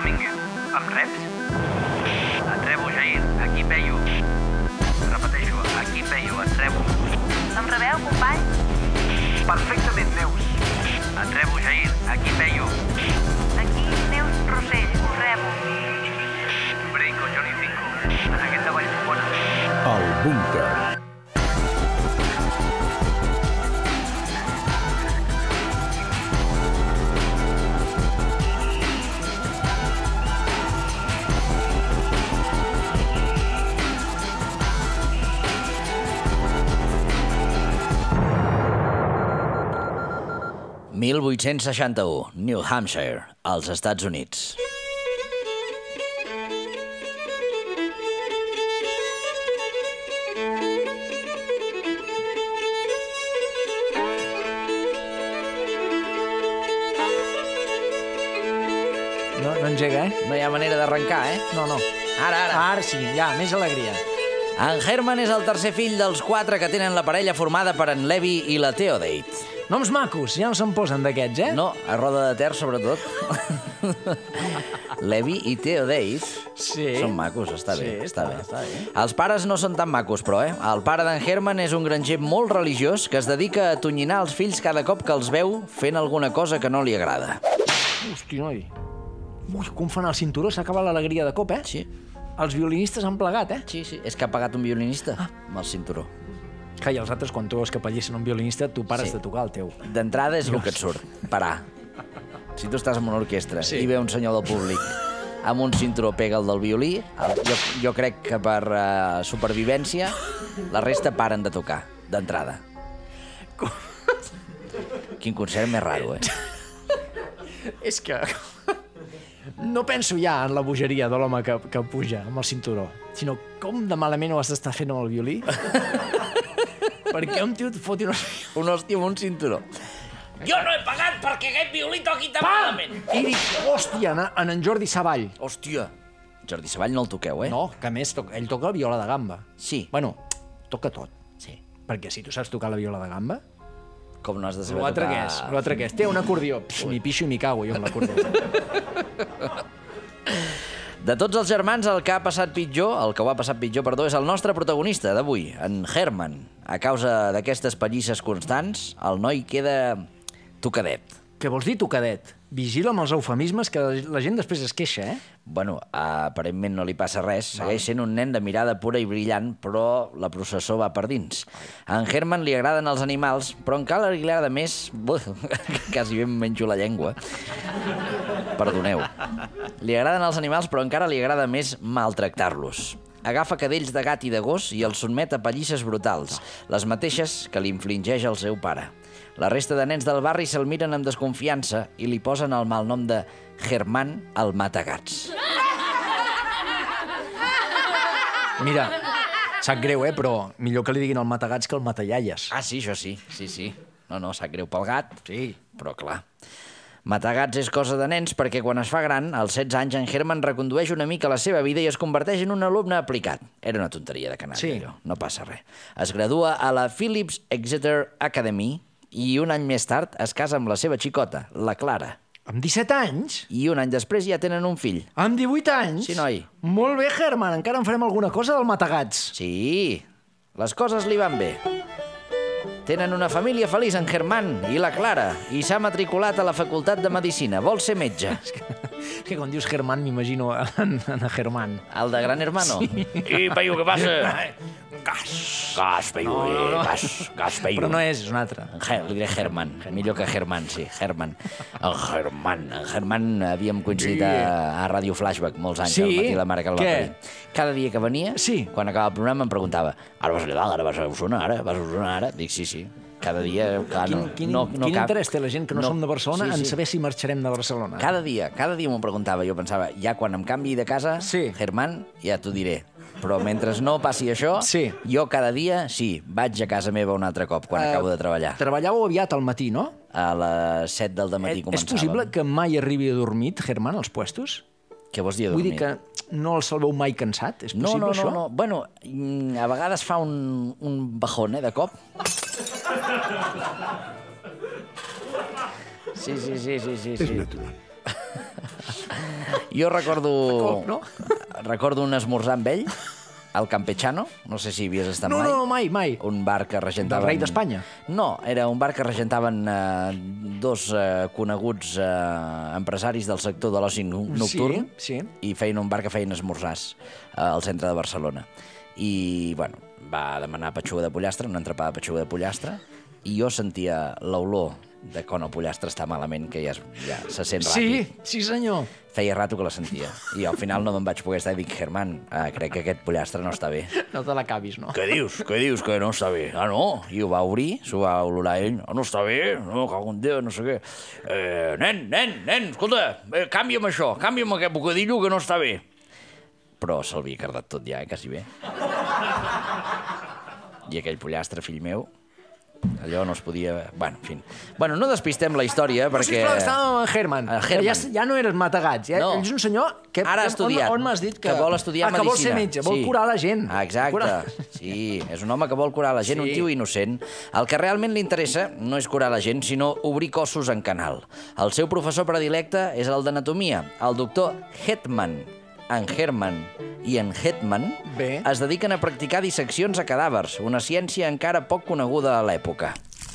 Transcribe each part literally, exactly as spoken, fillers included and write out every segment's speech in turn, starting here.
Domínguez. Em reps? Et rebo, Jair. Aquí peio. Repeteixo, aquí peio, et rebo. Em rebeu, company? Perfectament, Neus. Et rebo, Jair. Aquí peio. Aquí, Neus Rossell, us rebo. Brinco, Johnny Cinco. En aquest de Vallfogona. El búnquer. mil vuit-cents seixanta-u, New Hampshire, als Estats Units. No, no engega, eh? No hi ha manera d'arrencar, eh? No, no. Ara, ara. Ara sí, ja, més alegria. En Herman és el tercer fill dels quatre que tenen la parella formada per en Levi i la Theodate. Noms macos, ja no se'n posen d'aquests, eh? No, a Roda de Ter, sobretot. Levi i Theodate Sí. són macos, està bé. Sí, està, està- bé. està bé. Els pares no són tan macos, però, eh? El pare d'en Herman és un granger molt religiós que es dedica a atonyinar els fills cada cop que els veu fent alguna cosa que no li agrada. Hosti, noi. Ui, com fan el cinturó, s'ha acabat l'alegria de cop, eh? Sí, Els violinistes han plegat, eh? sí, sí. És que ha pagat un violinista amb el cinturó. Que i els altres, quan tu veus que pellissen un violinista, tu pares Sí. de tocar el teu. D'entrada és el que et surt, parar. Si tu estàs en una orquestra Sí. i ve un senyor del públic amb un cinturó pega el del violí, el, jo, jo crec que per uh, supervivència la resta paren de tocar, d'entrada. Quin concert més raro, eh? És que... No penso ja en la bogeria de l'home que, que puja amb el cinturó, sinó com de malament ho has d'estar fent amb el violí. Perquè un tio et foti una... Un hòstia amb un cinturó. Jo no he pagat perquè aquest violí toqui tan malament. I dic, hòstia, en, en en Jordi Savall. Hòstia. Jordi Savall no el toqueu, eh? No, que a més, to- ell toca la viola de gamba. Sí. Bueno, toca tot. Sí. Perquè si tu saps tocar la viola de gamba, Com no has de saber l'altre tocar... què és? L'altre què és? Té un acordió. Pff, m'hi pixo i m'hi cago jo amb l'acordió. De tots els germans, el que ha passat pitjor, el que ho ha passat pitjor, perdó, és el nostre protagonista d'avui, en Herman. A causa d'aquestes pallisses constants, el noi queda tocadet. Què vols dir, tu, cadet? Vigila amb els eufemismes que la gent després es queixa, eh? Bueno, aparentment no li passa res. Segueix sent un nen de mirada pura i brillant, però la processó va per dins. A en Herman li agraden els animals, però encara li agrada més... Buf, quasi bé em menjo la llengua. Perdoneu. Li agraden els animals, però encara li agrada més maltractar-los. Agafa cadells de gat i de gos i els sotmet a pallisses brutals, les mateixes que li infligeix el seu pare. La resta de nens del barri se'l miren amb desconfiança i li posen el malnom de Herman el Matagats. Mira, sap greu, eh? Però millor que li diguin el matagats que el matallaies. Ah, sí, això sí, sí, sí. No, no, sap greu pel gat, Sí. però clar. Matagats és cosa de nens perquè quan es fa gran, als setze anys, en Herman recondueix una mica la seva vida i es converteix en un alumne aplicat. Era una tonteria de canalla, Sí. allò. No passa res. Es gradua a la Phillips Exeter Academy i un any més tard es casa amb la seva xicota, la Clara. Amb disset anys? I un any després ja tenen un fill. Amb divuit anys? Sí, noi. Molt bé, Herman, encara en farem alguna cosa del matagats. Sí, les coses li van bé. Tenen una família feliç, en Herman i la Clara, i s'ha matriculat a la Facultat de Medicina. Vol ser metge. És que quan dius Herman m'imagino en, en Herman. El de Gran Hermano. Sí. I, Peyu, què passa? Gas. Gas, Peyu, No, no, no. eh, gas, gas, Peyu. Però no és, és un altre. Her, li diré Herman, millor que Herman, sí, Herman. El Herman, el Herman havíem coincidit a, a Ràdio Flashback molts anys, Sí? al matí la mare que el va Què? parir. Cada dia que venia, Sí. quan acabava el programa em preguntava ara vas a Nadal, ara vas a Osona, ara vas a Osona, ara? Dic, sí, sí, cada dia... Clar, Quin, no, quin, no, no quin cap... interès té la gent que no, no- som de Barcelona sí, en sí. saber si marxarem de Barcelona? Cada dia, cada dia m'ho preguntava. Jo pensava, ja quan em canvi de casa, Sí. Herman, ja t'ho diré. Però mentre no passi això, Sí. jo cada dia, sí, vaig a casa meva un altre cop, quan Eh, acabo de treballar. Treballàveu aviat al matí, no? A les set del dematí Eh, és començàvem. possible que mai arribi adormit, Herman, als puestos? Què vols dir, Vull dormir? dir que no el salveu mai cansat? És No, possible, no, això? no, no. Bueno, mm, a vegades fa un, un bajón, eh, de cop. Sí, sí, sí, sí, sí. És sí. natural. Jo recordo... Cop, no? Recordo un esmorzar amb ell, al Campechano, no sé si hi havies estat No, mai. no, no, mai, mai. Un bar que regentaven... Del rei d'Espanya? No, era un bar que regentaven eh, dos eh, coneguts eh, empresaris del sector de l'oci nocturn Sí, sí. i feien un bar que feien esmorzars eh, al centre de Barcelona. I, bueno, va demanar petxuga de pollastre, una entrepada de petxuga de pollastre, i jo sentia l'olor de quan el pollastre està malament, que ja, es, ja se sent Sí, ràpid. sí senyor. Feia rato que la sentia. I al final no me'n vaig poder estar i dic, Germán, eh, crec que aquest pollastre no està bé. No te l'acabis, no? Què dius? Què dius que no està bé? Ah, no? I ho va obrir, s'ho va olorar ell. Ah, no està bé? No, cago en Déu, no sé què. Eh, nen, nen, nen, escolta, eh, canvia'm això, canvia'm aquest bocadillo que no està bé. Però se'l havia cardat tot ja, eh, quasi bé. I aquell pollastre, fill meu, allò no es podia... Bueno, en fi. Bueno, no despistem la història, Però, perquè... sisplau, estàvem amb Herman. El Que Herman. ja, ja no eres matagats. Ja, No. Ell és un senyor que... Ara ha estudiat. On, on m'has dit que... que vol estudiar ah, que vol ser medicina. metge, vol Sí. curar la gent. Ah, exacte. Curar- Sí, és un home que vol curar la gent, Sí. un tio innocent. El que realment li interessa no és curar la gent, sinó obrir cossos en canal. El seu professor predilecte és el d'anatomia, el doctor Hetman. En Herman i en Hetman Bé. es dediquen a practicar disseccions a cadàvers, una ciència encara poc coneguda a l'època.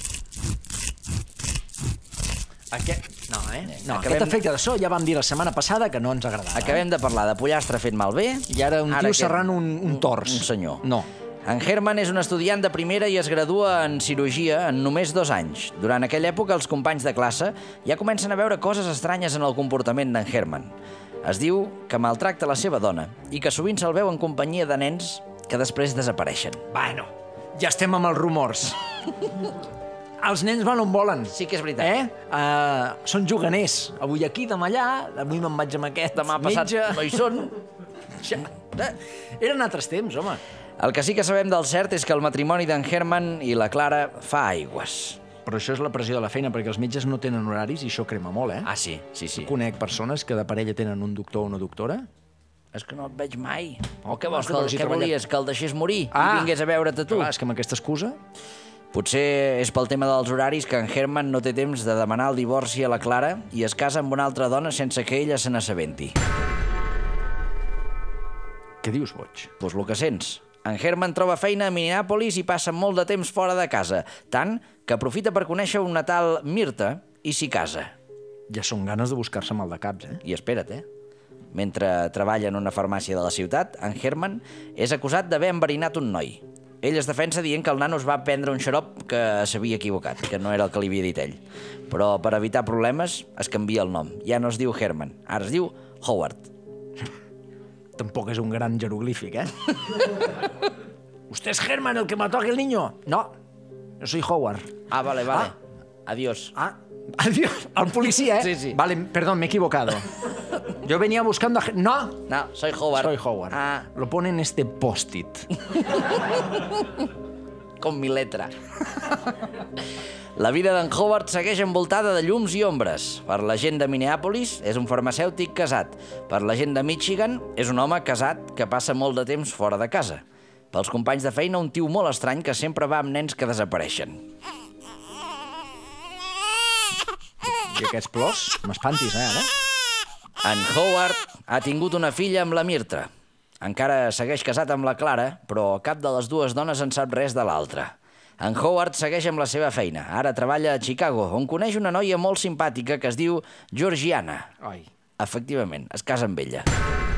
Aquest... No, eh? No, Acabem- aquest efecte de so ja vam dir la setmana passada que no ens agradava. Acabem de parlar de pollastre fet malbé. I ara un tio aquest- serrant un, un tors. Un senyor. No. En Herman és un estudiant de primera i es gradua en cirurgia en només dos anys. Durant aquella època, els companys de classe ja comencen a veure coses estranyes en el comportament d'en Herman. Es diu que maltracta la seva dona i que sovint se'l veu en companyia de nens que després desapareixen. Bueno, ja estem amb els rumors. Els nens van on volen. Sí que és veritat. Eh? Uh, són juganers. Avui aquí, demà allà, avui me'n vaig amb aquest Demà passat metge. no hi són. Ja. Eh, Eren altres temps, home. El que sí que sabem del cert és que el matrimoni d'en Herman i la Clara fa aigües. Però això és la pressió de la feina, perquè els metges no tenen horaris i això crema molt, eh? Ah, sí, sí, sí. Conec persones que de parella tenen un doctor o una doctora. És que no et veig mai. O què Ah, vols? però Que, si què treballa- volies? Que el deixés morir Ah. i vingués a veure't a tu? Clar, és que amb aquesta excusa... Potser és pel tema dels horaris que en Herman no té temps de demanar el divorci a la Clara i es casa amb una altra dona sense que ella se n'assabenti. Què dius, boig? Doncs pues el que sents. En Herman troba feina a Minneapolis i passa molt de temps fora de casa, tant que aprofita per conèixer una tal Mirta i s'hi casa. Ja són ganes de buscar-se mal de caps, eh? I espera't, eh? Mentre treballa en una farmàcia de la ciutat, en Herman és acusat d'haver enverinat un noi. Ell es defensa dient que el nano es va prendre un xarop que s'havia equivocat, que no era el que li havia dit ell. Però per evitar problemes es canvia el nom. Ja no es diu Herman, ara es diu Howard. Tampoc és un gran jeroglífic, eh? ¿Usted es Herman, el que mató a aquel niño? No, yo soy Howard. Ah, vale, vale. Adiós. Ah, adiós. Al policía, ¿eh? Sí, sí. Vale, perdón, me he equivocado. Yo venía buscando a... Her- No, No, soy Howard. soy Howard. Ah, Lo pone en este post-it. com mi letra. La vida d'en Howard segueix envoltada de llums i ombres. Per la gent de Minneapolis és un farmacèutic casat. Per la gent de Michigan és un home casat que passa molt de temps fora de casa. Pels companys de feina, un tio molt estrany que sempre va amb nens que desapareixen. I aquests plors, m'espantis, eh, ara? En Howard ha tingut una filla amb la Mirta. Encara segueix casat amb la Clara, però cap de les dues dones en sap res de l'altra. En Howard segueix amb la seva feina. Ara treballa a Chicago, on coneix una noia molt simpàtica que es diu Georgiana. Ai. Efectivament, es casa amb ella.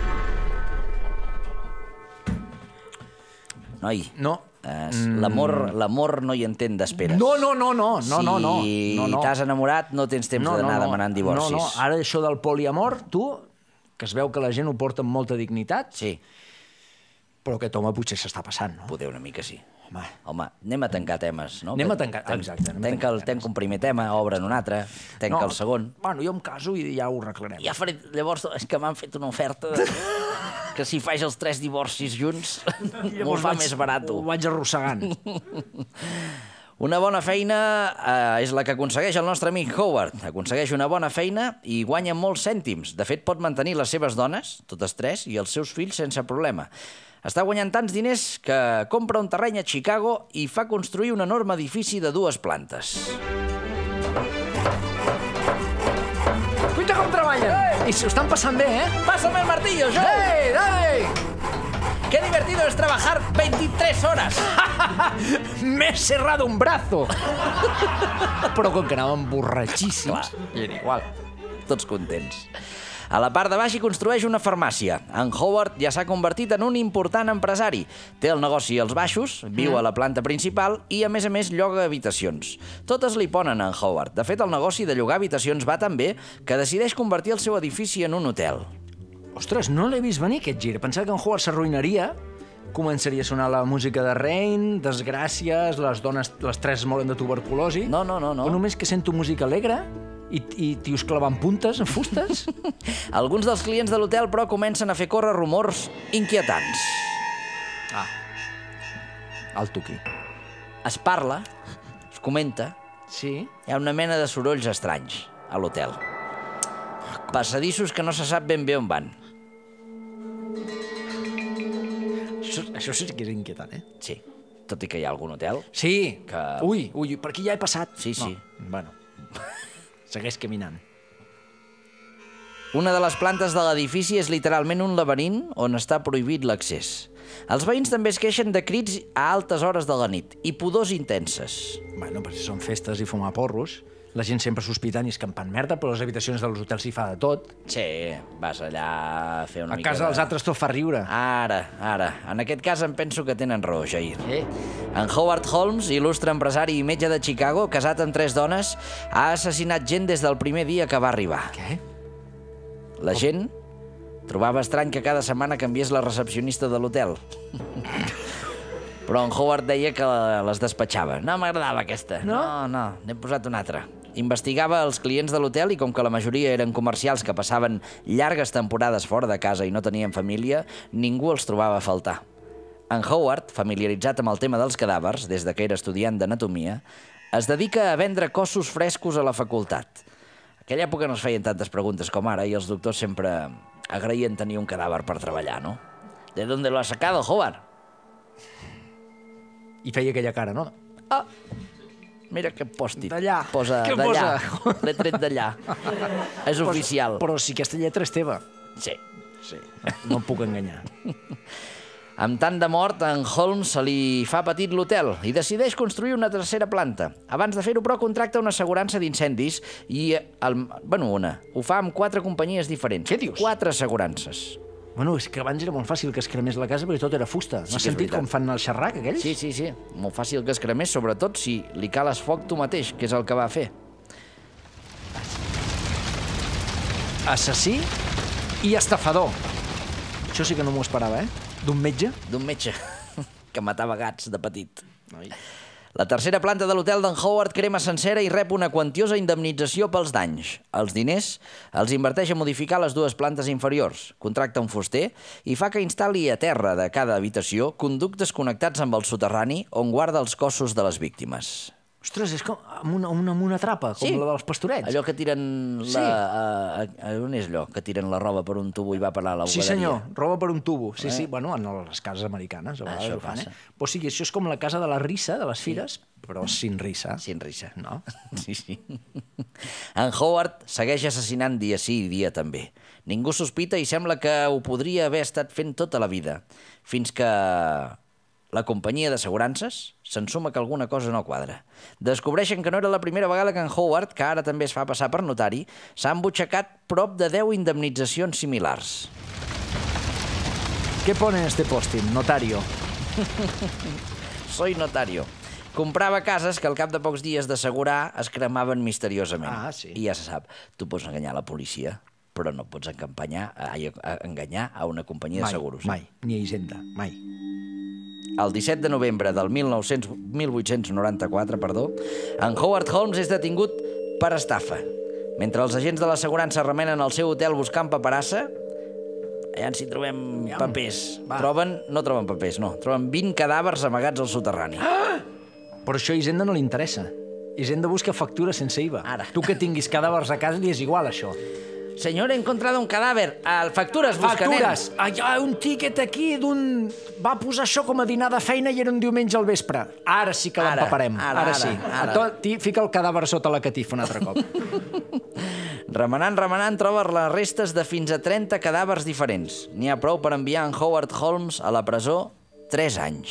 Noi, No. eh, l'amor l'amor no hi entén d'esperes. No, no, no, no, no, no, no. Si no, no. t'has enamorat, no tens temps d'anar demanant divorcis. No, no, ara això del poliamor, tu, que es veu que la gent ho porta amb molta dignitat, Sí, però aquest home potser s'està passant, no? poder una mica sí. Home, Home, anem a tancar temes, no? Anem a Que tancar- ten- exacte, anem a Tanca, tancar el, tanca un primer tema, obre'n un altre, tanca el segon. Bueno, jo em caso i ja ho arreglarem. Ja faré... Llavors, és que m'han fet una oferta de... que si faig els tres divorcis junts, m'ho fa vaig- més barat. Ho vaig arrossegant. Una bona feina eh, és la que aconsegueix el nostre amic Howard. Aconsegueix una bona feina i guanya molts cèntims. De fet, pot mantenir les seves dones, totes tres, i els seus fills sense problema. Està guanyant tants diners que compra un terreny a Chicago i fa construir un enorme edifici de dues plantes. Cuita com treballen! I s'ho estan passant bé, eh? Pásame el martillo, Joe. Ei, dale! Qué divertido es trabajar veintitrés horas. Me he cerrado un brazo. Però com que anàvem borratxíssims, Clar, igual. Tots contents. A la part de baix hi construeix una farmàcia. En Howard ja s'ha convertit en un important empresari. Té el negoci als baixos, viu a la planta principal i, a més a més, lloga habitacions. Totes li ponen a en Howard. De fet, el negoci de llogar habitacions va tan bé que decideix convertir el seu edifici en un hotel. Ostres, no l'he vist venir, aquest gir. Pensava que en Howard s'arruïnaria, començaria a sonar la música de Rain, desgràcies, les dones, les tres moren de tuberculosi. No, no, no, no. O només que sento música alegre i, i tios clavant puntes en fustes. Alguns dels clients de l'hotel, però, comencen a fer córrer rumors inquietants. Ah. Alto aquí. Es parla, es comenta, Sí? hi ha una mena de sorolls estranys a l'hotel. Passadissos que no se sap ben bé on van. Això, això sí que és inquietant, eh? Sí, tot i que hi ha algun hotel. Sí. Que- Ui, ui, per aquí ja he passat. Sí, sí. No. Bueno, segueix caminant. Una de les plantes de l'edifici és literalment un laberint on està prohibit l'accés. Els veïns també es queixen de crits a altes hores de la nit i pudors intenses. Bueno, però si són festes i fumar porros, la gent sempre sospitant i escampant merda, però a les habitacions dels hotels s'hi fa de tot. Sí, vas allà a fer una A mica casa de... dels altres tot fa riure. Ara, ara. En aquest cas em penso que tenen raó, Jair. Eh? En Howard Holmes, il·lustre empresari i metge de Chicago, casat amb tres dones, ha assassinat gent des del primer dia que va arribar. Què? La gent trobava estrany que cada setmana canviés la recepcionista de l'hotel. Però en Howard deia que les despatxava. No m'agradava aquesta. No? No, no, n'he posat una altra. Investigava els clients de l'hotel i com que la majoria eren comercials que passaven llargues temporades fora de casa i no tenien família, ningú els trobava a faltar. En Howard, familiaritzat amb el tema dels cadàvers des de que era estudiant d'anatomia, es dedica a vendre cossos frescos a la facultat. En aquella època no es feien tantes preguntes com ara i els doctors sempre agraïen tenir un cadàver per treballar, no? ¿De dónde lo has sacado, Howard? I feia aquella cara, no? Ah, mira que pòstit. D'allà. Posa Què d'allà. posa? L'he tret d'allà. És oficial. Però si aquesta lletra és teva. Sí. Sí. No em puc enganyar. Amb tant de mort, en Holmes se li fa petit l'hotel i decideix construir una tercera planta. Abans de fer-ho, però, contracta una assegurança d'incendis i... El, bueno, una. Ho fa amb quatre companyies diferents. Què dius? Quatre assegurances. Bueno, és que abans era molt fàcil que es cremés la casa perquè tot era fusta. Sí N'has que és sentit veritat. com fan el xerrac, aquells? Sí, sí, sí. Molt fàcil que es cremés, sobretot si li cales foc tu mateix, que és el que va fer. Assassí i estafador. Això sí que no m'ho esperava, eh? D'un metge. D'un metge que matava gats de petit. La tercera planta de l'hotel d'en Howard crema sencera i rep una quantiosa indemnització pels danys. Els diners els inverteix a modificar les dues plantes inferiors, contracta un fuster i fa que instal·li a terra de cada habitació conductes connectats amb el soterrani on guarda els cossos de les víctimes. Ostres, és com amb una, una, amb una trapa, com Sí. la dels pastorets. Allò que tiren la... Sí. A, a, a, on és allò? Que tiren la roba per un tubo i va parar a la Sí, bugaderia. senyor, roba per un tubo. Sí, Eh? sí, bueno, en les cases americanes a vegades Això ho fan, passa. eh? O sigui, això és com la casa de la rissa, de les fires, però sin rissa. Sin risa. No? Sí, sí. En Howard segueix assassinant dia sí i dia també. Ningú sospita i sembla que ho podria haver estat fent tota la vida, fins que la companyia d'assegurances s'ensuma que alguna cosa no quadra. Descobreixen que no era la primera vegada que en Howard, que ara també es fa passar per notari, s'ha embutxacat prop de deu indemnitzacions similars. Què pone en este posting? Notario. Soy notario. Comprava cases que al cap de pocs dies d'assegurar es cremaven misteriosament. Ah, sí. I ja se sap, tu pots enganyar la policia, però no pots encampanyar, ai, enganyar a una companyia Mai, de seguros. mai. Ni a Hisenda, mai. El disset de novembre del mil nou-cents mil vuit-cents noranta-quatre, perdó, en Howard Holmes és detingut per estafa. Mentre els agents de l'assegurança remenen al seu hotel buscant paperassa, allà si trobem Aviam. papers. Va. Troben, no troben papers, no. Troben vint cadàvers amagats al soterrani. Però això a Hisenda no li interessa. Hisenda busca factura sense I V A. Ara. Tu que tinguis cadàvers a casa li és igual, això. Señor, he encontrado un cadáver. Al factures busca, nen. Factures! Ah, hi ha un tíquet aquí d'un... Va posar això com a dinar de feina i era un diumenge al vespre. Ara sí que Ara, l'empaparem. ara, Ara ara, sí. ara. A to- ti- Fica el cadàver sota la catifa un altre cop. Remenant, remenant, trobes les restes de fins a trenta cadàvers diferents. N'hi ha prou per enviar en Howard Holmes a la presó tres anys.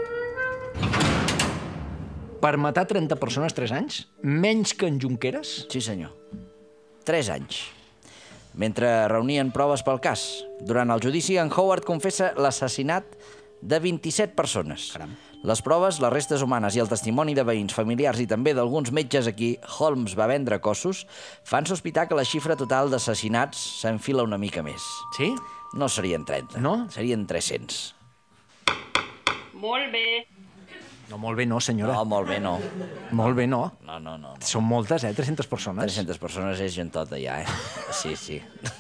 Per matar trenta persones, tres anys? Menys que en Junqueras? Sí, senyor. Tres anys. Mentre reunien proves pel cas. Durant el judici, en Howard confessa l'assassinat de vint-i-set persones. Caram. Les proves, les restes humanes i el testimoni de veïns, familiars i també d'alguns metges a qui Holmes va vendre cossos fan sospitar que la xifra total d'assassinats s'enfila una mica més. Sí? No serien trenta, no? Serien tres-cents. Molt bé. No, molt bé no, senyora. No, molt bé no. Molt bé no. No, no, no. no. Són moltes, eh? tres-centes persones. tres-centes persones és gentota, ja, eh? Sí, sí.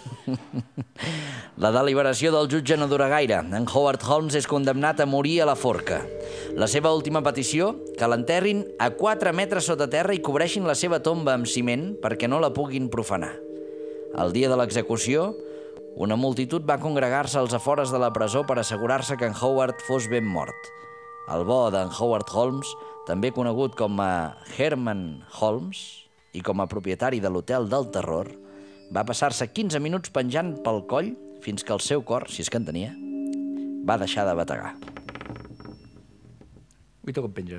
La deliberació del jutge no dura gaire. En Howard Holmes és condemnat a morir a la forca. La seva última petició, que l'enterrin a quatre metres sota terra i cobreixin la seva tomba amb ciment perquè no la puguin profanar. El dia de l'execució, una multitud va congregar-se als afores de la presó per assegurar-se que en Howard fos ben mort. El bo d'en Howard Holmes, també conegut com a Herman Holmes i com a propietari de l'Hotel del Terror, va passar-se quinze minuts penjant pel coll fins que el seu cor, si és que en tenia, va deixar de bategar. Uita com penja.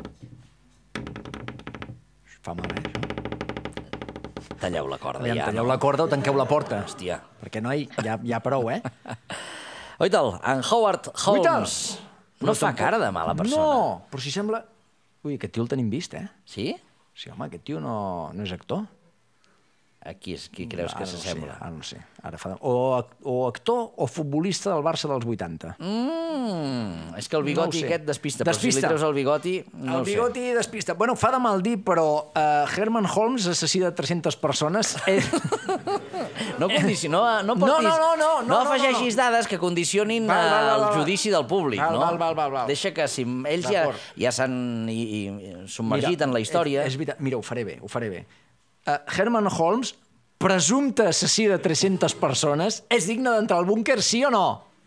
Fa mal, eh, això? Talleu la corda, Aviam, ja. talleu la corda o tanqueu la porta. Hòstia. Perquè no hi ha, hi ha prou, eh? Oita'l, en Howard Holmes no fa cara de mala persona. No, però si sembla... Ui, aquest tio el tenim vist, eh? Sí? Sí, home, aquest tio no, no és actor. A qui, és, qui creus que s'assembla? Ara no sé. Ara fa... o, o actor o futbolista del Barça dels vuitanta. Mm, és que el bigoti No ho sé. aquest despista, però si li Despista. treus el bigoti, no El bigoti despista. Bueno, fa de mal dir, però uh, Herman Holmes, assassí de tres-centes persones... És... No, condici... no, no, No, portis... no, no, no, no, no no, afegeixis no. dades que condicionin Val, val, val, el val. judici del públic, Val, no? val, val, val, val. Deixa que si ells ja, D'acord. ja s'han i, i, submergit Mira, en la història... És, és veritat. Mira, ho faré bé, ho faré bé. Uh, Herman Holmes, presumpte assassí de tres-centes persones, és digne d'entrar al búnquer, sí o no?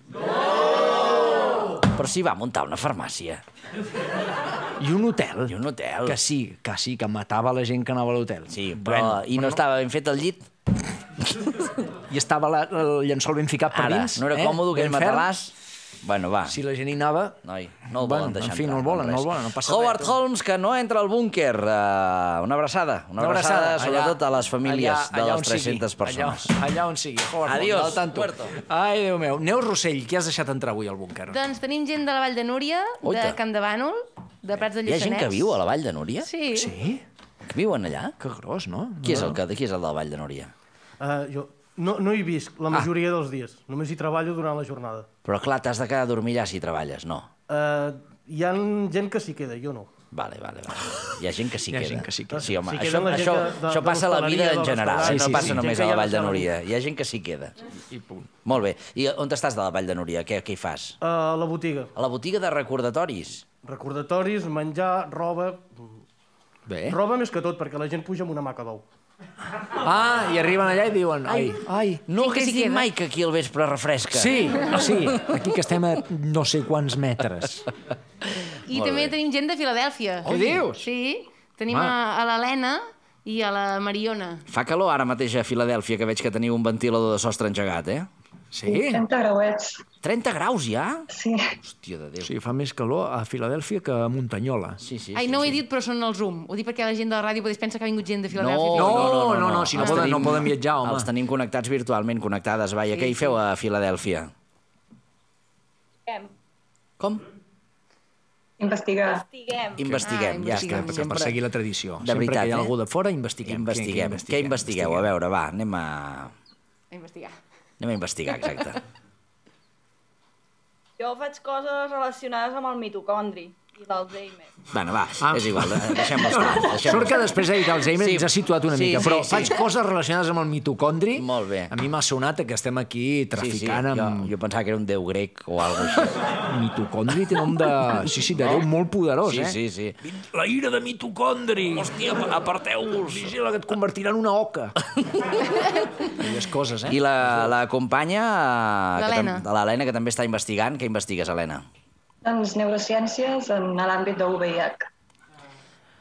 Però si va muntar una farmàcia I un hotel. i un hotel. Que sí, que sí, que matava la gent que anava a l'hotel. Sí, però... I no estava ben fet el llit? I estava la, el llençol ben ficat per Ara, dins. no era eh? còmode, aquell Ben ferm. matalàs... Bueno, va. Si la gent hi anava... Noi, no el Bueno, volen deixar en fi, entrar. no el volen, res. no el volen, no passa Howard res, tu. Holmes, que no entra al búnquer. Uh, una abraçada. Una, Una abraçada, abraçada, sobretot a les famílies allà, de allà les on tres-centes sigui, persones. Allà, allà on sigui. Howard Adiós, Holmes, al tanto. muerto. Ai, Déu meu. Neus Rossell, qui has deixat entrar avui al búnquer? Doncs tenim gent de la Vall de Núria, Oita. de Camp de Bànol, de Prats de Hi ha Lluçanès. gent que viu a la Vall de Núria? Sí. Sí? Que viuen allà? Que gros, no? Qui és No, el que, qui és el de la Vall de Núria? Uh, jo no, no hi visc la majoria ah. dels dies. Només hi treballo durant la jornada. Però clar, t'has de quedar a dormir allà si treballes, no? Uh, hi ha gent que s'hi queda, jo no. Vale, vale, vale. Hi ha gent que s'hi Hi ha queda. gent que s'hi queda. Sí, home, S'hi això, queden la gent això, que- de- això de passa a la vida l'hostaleria, en del general, restaurant. no Sí, sí, passa sí. només Gent a que la ja Vall de no Núria. Hi ha gent que s'hi queda. I punt. Molt bé. I on estàs de la Vall de Núria? Què, què hi fas? Uh, a la botiga. A la botiga de recordatoris. Recordatoris, menjar, roba... Bé. Roba més que tot, perquè la gent puja amb una maca d'ou. Ah, i arriben allà i diuen... Ai, ai. No Sí, que hagués s'hi dit queda. mai que aquí al vespre refresca. Sí, sí, aquí que estem a no sé quants metres. I Molt també bé. tenim gent de Filadèlfia. Què dius? Sí, tenim Home. a, a l'Helena i a la Mariona. Fa calor ara mateix a Filadèlfia, que veig que teniu un ventilador de sostre engegat, eh? Sí? trenta grauets, trenta graus ja? sí. Hòstia de Déu. Sí, fa més calor a Filadèlfia que a Muntanyola. Sí, sí, Ai, sí, no ho he sí. dit, però són el Zoom. Ho dic perquè la gent de la ràdio potser pensa que ha vingut gent de Filadèlfia. No, No, no, no, no, no, si no Els poden- no poden viatjar, home. Els tenim connectats virtualment, connectades. Vaja, Sí, què hi sí. feu a Filadèlfia? Com? Investigar. Ah, Investiguem, ja investiguem. està. Per, per seguir la tradició. De Sempre veritat, que hi ha eh? algú de fora, investiguem. Investiguem. Què investigueu? A veure, va, anem a... A investigar. Anem a investigar, exacte. Jo faig coses relacionades amb el mitocondri i l'Alzheimer. Bueno, va, Ah. és igual, eh, deixem-ho estar. deixem-ho Sort que estar. després ha dit Alzheimer Sí. ens ha situat una Sí, mica, sí, però sí. faig coses relacionades amb el mitocondri. Molt bé. A mi m'ha sonat que estem aquí Sí, sí, traficant jo, amb... jo pensava que era un déu grec o alguna cosa així. Mitocondri té nom de... Sí, sí, de Déu molt poderós, Sí, eh? sí, sí. La ira de mitocondri! Hòstia, aparteu-vos! Vigila, que et convertirà en una oca. Aquelles coses, eh? I la, la companya... que L'Helena. tam- L'Helena, que també està investigant. Què investigues, Helena? Doncs neurociències en l'àmbit de U V I H.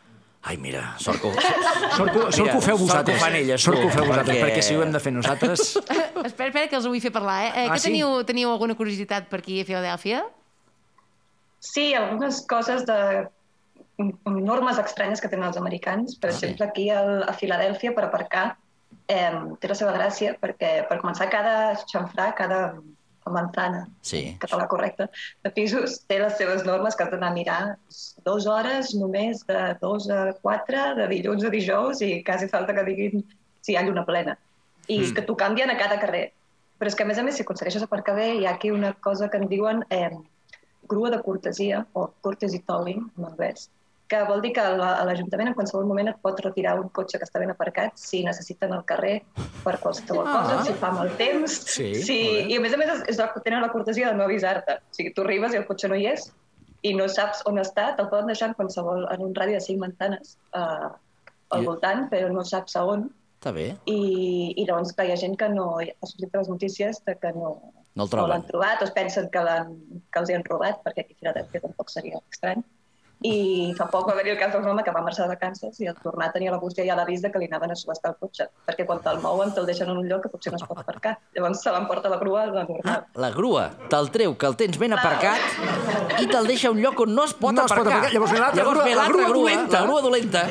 Ai, mira, sort que... Sort que, sort que ho feu vosaltres. Sort que ho fan elles, Sort que ho tu, feu vosaltres, perquè- perquè si ho hem de fer nosaltres... Espera, espera, que els ho vull fer parlar, eh? eh Ah, que sí? teniu, teniu alguna curiositat per aquí a Filadèlfia? Sí, algunes coses de normes estranyes que tenen els americans. Per exemple, aquí al- a Filadèlfia, per aparcar, eh, té la seva gràcia, perquè per començar cada xamfrà, cada manzana, Sí. català correcte, de pisos, té les seves normes que has d'anar a mirar dues hores només de dos a quatre, de dilluns a dijous, i quasi falta que diguin si hi ha lluna plena. I mm. que t'ho canvien a cada carrer. Però és que, a més a més, si aconsegueixes aparcar bé, hi ha aquí una cosa que en diuen eh, grua de cortesia, o courtesy tolling, en anglès, que vol dir que a l'Ajuntament en qualsevol moment et pot retirar un cotxe que està ben aparcat si necessiten el carrer per qualsevol Ah. cosa, si fa mal temps. Sí, si... molt bé. I a més a més és, és, tenen la cortesia de no avisar-te. O sigui, tu arribes i el cotxe no hi és i no saps on està, te'l poden deixar en qualsevol, en un radi de cinc manzanes eh, al I- voltant, però no saps a on. Està bé. I, i llavors clar, hi ha gent que no ha sortit a les notícies de que no, No el no troben. l'han trobat o es pensen que, l'han, que els hi han robat, perquè aquí a Filadèlfia tampoc seria estrany. I fa poc va haver-hi el cas d'un home que va marxar de vacances i al tornar tenia la bústia ja l'avís de que li anaven a subestar el cotxe, perquè quan te'l mouen te'l deixen en un lloc que potser no es pot aparcar. Llavors se l'emporta la grua, la normal. La grua te'l treu, que el tens ben aparcat, i te'l deixa a un lloc on no es pot No es pot aparcar. aparcar. Llavors ve l'altra Llavors grua, ve la l'altra grua grua, dolenta. la grua dolenta.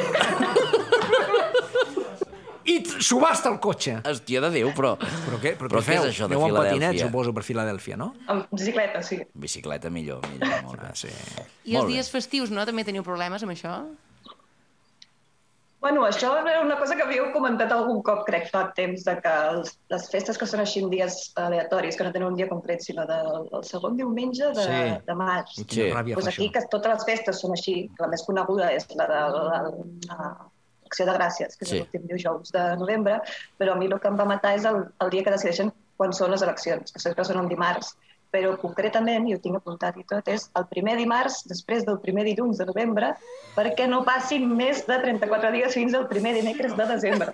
I subhasta el cotxe. Hòstia de Déu, però... Però què, però Però què què és feu? això de Aneu amb patinet, Filadèlfia? suposo, per Filadèlfia, no? Amb bicicleta, sí. Bicicleta millor, millor. Molt bé. Sí. I els Molt bé. dies festius, no? També teniu problemes amb això? Bueno, això era una cosa que havíeu comentat algun cop, crec, fa temps, de que els, les festes que són així en dies aleatoris, que no tenen un dia concret, sinó del, del segon diumenge de, Sí. de març. I quina Sí. ràbia Pues fa aquí, això. que totes les festes són així, la més coneguda és la de la- la- l'Acció de Gràcies, que és Sí. l'últim dijous de novembre, però a mi el que em va matar és el, el dia que decideixen quan són les eleccions, que sempre són un dimarts. Però concretament, i ho tinc apuntat i tot, és el primer dimarts després del primer dilluns de novembre, perquè no passin més de trenta-quatre dies fins al primer dimecres de desembre.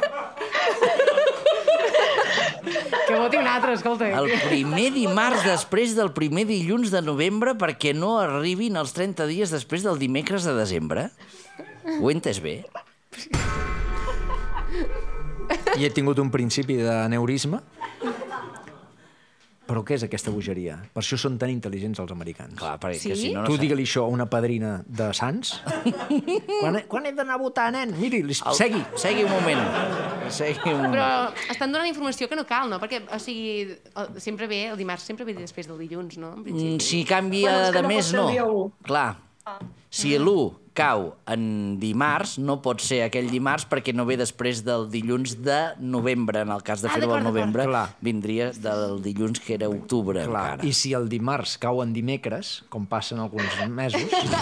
Que voti un altre, escolta. El primer dimarts després del primer dilluns de novembre perquè no arribin els trenta dies després del dimecres de desembre? Ho he entès bé? I he tingut un principi d'aneurisme. Però què és aquesta bogeria? Per això són tan intel·ligents els americans. Clar, perquè Sí? si no... no Tu sé. digue-li això a una padrina de Sants. quan, he, quan he d'anar a votar, nen? Miri, li- El- segui. Segui un moment. Segui un moment. Però estan donant informació que no cal, no? Perquè, o sigui, el- sempre ve, el dimarts sempre ve després del dilluns, no? En principi. Mm, Si canvia Bueno, és que de no pot mes, ser no. el dia u. Clar. Si l'u cau en dimarts, no pot ser aquell dimarts perquè no ve després del dilluns de novembre. En el cas de Ah, fer-ho al d'acord, d'acord. novembre, Clar. vindria del dilluns que era octubre. Clar. encara. I si el dimarts cau en dimecres, com passa en alguns mesos,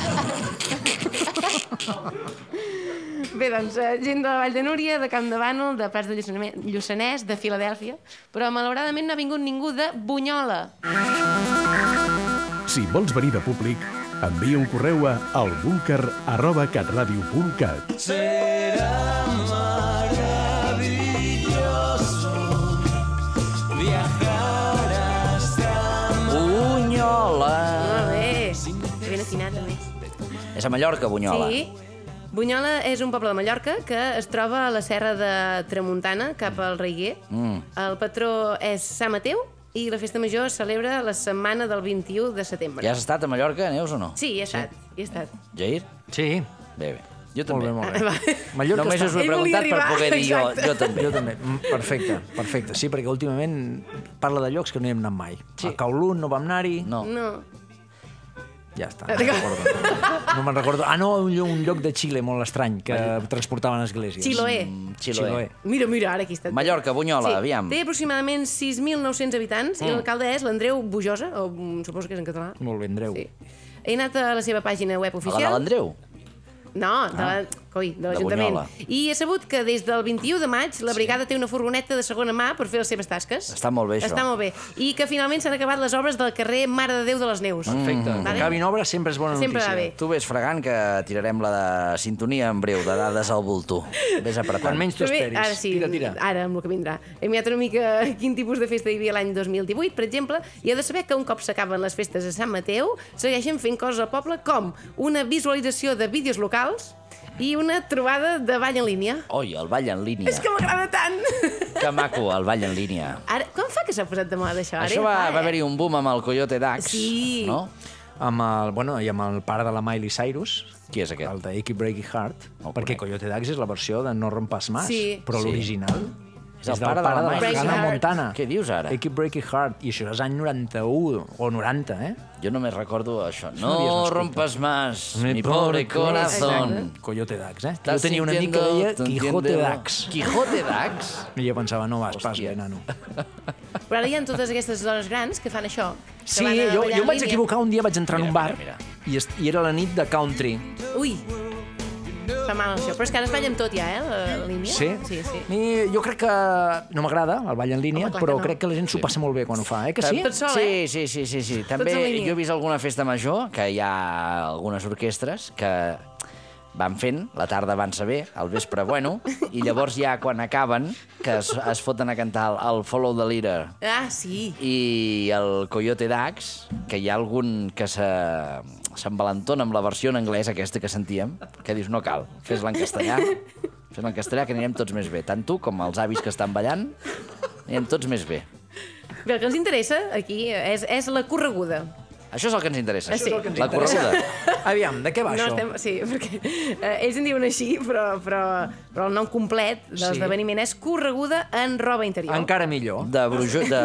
Bé, doncs, eh, gent de la Vall de Núria, de Camp de Bànol, de Prats de Lluçanès, Lluçanès, de Filadèlfia, però malauradament no ha vingut ningú de Bunyola. Si vols venir de públic, envia un correu a albúnquer arroba catradio punt cat. Bunyola. Molt bé. Ben afinat, a més. És a Mallorca, Bunyola. Sí. Bunyola és un poble de Mallorca que es troba a la serra de Tramuntana, cap al Reiguer. Mm. El patró és Sant Mateu i la festa major es celebra la setmana del vint-i-u de setembre. Ja has estat a Mallorca, Neus, o no? Sí, hi he estat. Hi he estat. Jair? sí, Bé, bé. Jo molt també. bé, molt bé. Va. Mallorca Només està... us ho he Ell volia preguntat per arribar, poder dir jo, exacte. jo també. Jo també. Mm, Perfecte, perfecte. Sí, perquè últimament parla de llocs que no hi hem anat mai. Sí. A Kowloon no vam anar-hi. No. No. Ja està, no me'n recordo. No me'n recordo. Ah, no, un lloc, un lloc de Xile molt estrany, que transportaven esglésies. Chiloé. Chiloé. Mira, mira, ara aquí està. Mallorca, Bunyola, aviam. Té aproximadament sis mil nou-cents habitants i l'alcalde és l'Andreu Bujosa, o mm, suposo que és en català. Molt bé, Andreu. Sí. He anat a la seva pàgina web A la de oficial. l'Andreu? No, de la, coi, de l'Ajuntament. Bunyola. I he sabut que des del vint-i-u de maig la brigada té una furgoneta de segona mà per fer les seves tasques. Està molt bé, això. Està molt bé. I que finalment s'han acabat les obres del carrer Mare de Déu de les Neus. Perfecte. Mm. Que acabin obres sempre és bona Sempre notícia. va bé. Tu ves fregant que tirarem la de sintonia en breu, de dades al bulto. Ves apretant. Quan menys t'ho Però bé, esperis. ara sí, Tira, tira. ara amb el que vindrà. He mirat una mica quin tipus de festa hi havia l'any dos mil divuit, per exemple, i he de saber que un cop s'acaben les festes a Sant Mateu, segueixen fent coses al poble com una visualització de vídeos locals, i una trobada de ball en línia. Oi, el ball en línia. És que m'agrada tant! Que maco, el ball en línia. Ara, com fa que s'ha posat de moda això? Ara Això ja va, fa, va eh? haver-hi un boom amb el Coyote Dax, Sí. no? Amb el, bueno, i amb el pare de la Miley Cyrus. Qui és aquest? El de Achy Breaky Heart. No perquè conec. Coyote Dax és la versió de No Rompas Más. Sí. Però Sí. l'original És el pare de la Miley. Breaky Hannah Heart. Montana. Què dius ara? Achy Breaky Heart. I això és any noranta-u o noranta, eh? Jo només recordo això. no No havies nascut. rompes más, Mi mi pobre pobre corazón. corazón. Coyote Dax, eh? Estàs Jo tenia un amic que sintiendo, deia te Quijote entiendo. Dax. Quijote Dax? I jo pensava, no vas pas Hòstia. bé, nano. Però ara hi ha totes aquestes dones grans que fan això. que Sí, van a jo, ballar jo en em vaig línia. equivocar un dia, vaig entrar en un Mira, bar mira, i, est- i era la nit de country. Ui, fa mal això. Però és que ara es balla amb tot ja, eh, la, la línia. Sí? Sí, sí. I jo crec que no m'agrada el ball en línia, Home, clar però que no. crec que la gent s'ho passa molt bé quan ho fa, eh? Que sí? Tot sol, sí, eh? sí, sí, sí, sí. També en línia. jo he vist alguna festa major, que hi ha algunes orquestres que van fent, la tarda avança bé, al vespre bueno, i llavors ja quan acaben, que es, es foten a cantar el, el Follow the Leader Ah, sí. i el Coyote Dax, que hi ha algun que se s'envalentona amb la versió en anglès, aquesta que sentíem, que dius, no cal, fes-la en castellà, fes-la en castellà, que anirem tots més bé. Tant tu com els avis que estan ballant, anirem tots més bé. Bé, el que ens interessa aquí és, és la correguda. Això és el que ens interessa. Ah, sí. Això és el que ens la correguda. Aviam, de què va No això? estem, sí, perquè eh, ells en diuen així, però, però, però el nom complet de Sí. l'esdeveniment és correguda en roba interior. Encara millor. De Brujo... De...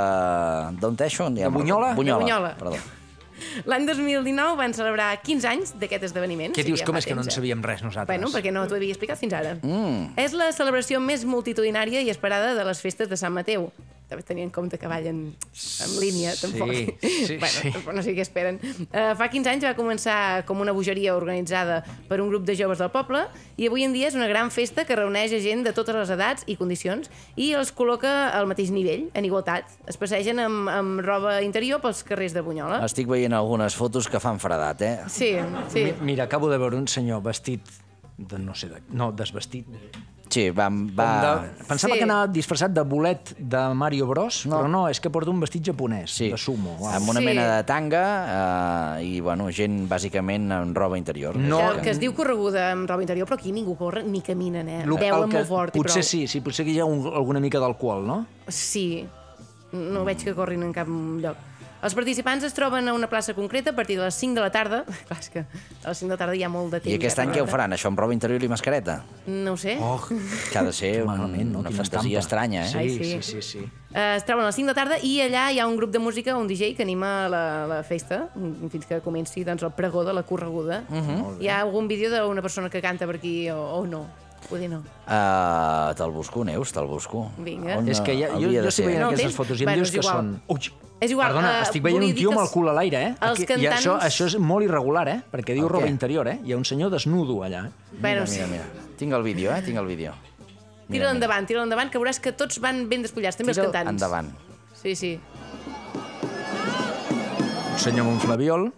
D'on té això? De Bunyola? Bunyola. De Bunyola. Perdó. L'any dos mil dinou van celebrar quinze anys d'aquest esdeveniment. Què Sí, dius? ja Com fa és que no en temps, eh? sabíem res nosaltres? Bueno, perquè no t'ho havia explicat fins ara. Mm. És la celebració més multitudinària i esperada de les festes de Sant Mateu. També tenint en compte que ballen en línia, Sí, tampoc. sí, bueno, sí. tampoc no sé què esperen. Uh, fa quinze anys va començar com una bogeria organitzada per un grup de joves del poble i avui en dia és una gran festa que reuneix a gent de totes les edats i condicions i els col·loca al mateix nivell, en igualtat. Es passegen amb, amb roba interior pels carrers de Bunyola. Estic veient algunes fotos que fan fredat, eh? Sí, sí. Mi- Mira, acabo de veure un senyor vestit de no sé, de, no, desvestit. Sí, va... va... Com de, pensava Sí. que anava disfressat de bolet de Mario Bros, No. però no, és que porta un vestit japonès, Sí, de sumo. Uau. amb una Sí. mena de tanga eh, i, bueno, gent bàsicament en roba interior. No. Que, que es diu correguda amb roba interior, però aquí ningú corre ni caminen, eh? Lo- Beuen el que- molt fort i potser prou. sí, sí, potser que hi ha un, alguna mica d'alcohol, no? Sí, no veig que corrin en cap lloc. Els participants es troben a una plaça concreta a partir de les cinc de la tarda. Clar, és que a les cinc de la tarda hi ha molt de temps. I aquest eh, any per què ho veure. faran, això amb roba interior i mascareta? No ho sé. Oh, Que ha de ser un, malament, no? una Quina fantasia estampa. estranya, eh? Sí, Ai, sí, sí. sí, sí, sí. Eh, es troben a les cinc de la tarda i allà hi ha un grup de música, un D J, que anima la, la festa mm, fins que comenci doncs, el pregó de la correguda. Uh -huh. Hi ha algun vídeo d'una persona que canta per aquí o, o no? Vull dir, no. Uh, te'l busco, Neus, te'l busco. Vinga. On, És que ja, jo, hauria jo de estic ser? veient No, aquestes tens? fotos i em Bueno, dius és que igual. són... Ui, És igual, perdona, eh, estic veient volia un dir tio que amb el els- cul a l'aire, eh? els Aquí- I cantants- això, això és molt irregular, eh? Perquè diu El roba què? interior, eh? Hi ha un senyor desnudo allà. Eh? Bueno, Mira, mira, mira. Tinc el vídeo, eh? Tinc el vídeo. Tira endavant, tira endavant, que veuràs que tots van ben despullats, també els Tira'l cantants. endavant. Sí, sí. Un senyor amb un flabiol.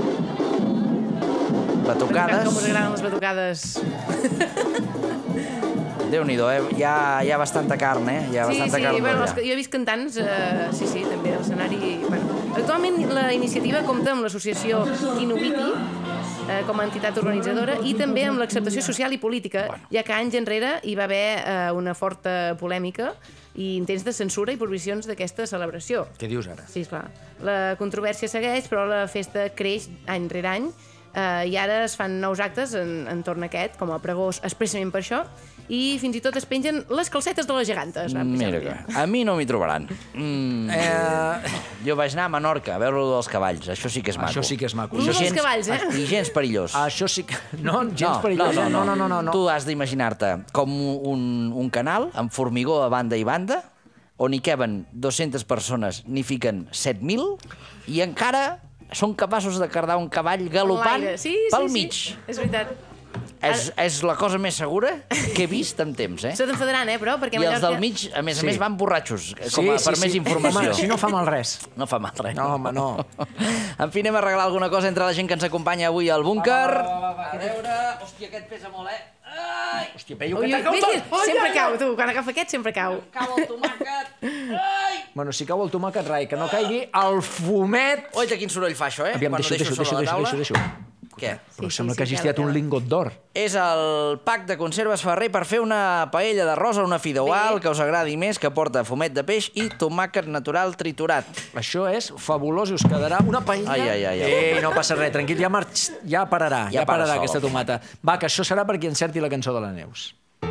Batucades. Com us agraden les batucades. Déu-n'hi-do, eh? Hi ha, hi ha bastanta carn, eh? Hi ha Sí, bastanta sí, carn bueno, d'olla. els, jo he vist cantants, eh, sí, sí, també a l'escenari. Bueno. Actualment la iniciativa compta amb l'associació Kinubiti eh, com a entitat organitzadora i també amb l'acceptació social i política, ja que anys enrere hi va haver eh, una forta polèmica i intents de censura i prohibicions d'aquesta celebració. Què dius ara? Sí, esclar. La controvèrsia segueix, però la festa creix any rere any eh, i ara es fan nous actes en, entorn a aquest, com a pregó expressament per això, i fins i tot es pengen les calcetes de les gegantes. Va, Mira pujar que... un dia. A mi no m'hi trobaran. Mm. Eh, Jo vaig anar a Menorca a veure dels cavalls. Això sí que és maco. Això sí que és maco. Lo dels cavalls, eh? I gens perillós. això sí que... No, gens perillós. no, no, no, no, no, no. Tu has d'imaginar-te com un, un canal amb formigó a banda i banda on hi queben dues-centes persones, n'hi fiquen set mil i encara són capaços de cardar un cavall galopant L'aire. Sí, pel sí, mig. Sí, és veritat. És, és la cosa més segura que he vist en temps, eh? Se t'enfadaran, eh, però? Perquè a I els Mallorca... del mig, a més a Sí. més, van borratxos, com a, per més informació. Home, si no fa mal res. No fa mal res. No, home, no. En fi, anem a regalar alguna cosa entre la gent que ens acompanya avui al búnquer. A veure... Hòstia, aquest pesa molt, eh? Ai! Hòstia, peio Ui, que ui, t'ha vés, cau tot. sempre cau, tu. Quan agafa aquest, sempre cau. Cau el tomàquet. Ai! Bueno, si cau el tomàquet, rai, que no caigui el fumet. Oita, quin soroll fa això, eh? Aviam, Quan deixa, ho deixo deixa, sobre deixa, la deixa, taula. deixa, deixa. Què? Però sembla que hagi estirat un lingot d'or. És el pack de conserves Ferrer per fer una paella d'arròs o una fideuà, el que us agradi més, que porta fumet de peix i tomàquet natural triturat. Això és fabulós i us quedarà una paella... Ai, ai, ai. Ei, no passa res, tranquil, ja, marx... ja pararà, ja, ja pararà aquesta tomata. Va, que això serà per qui encerti la cançó de la Neus.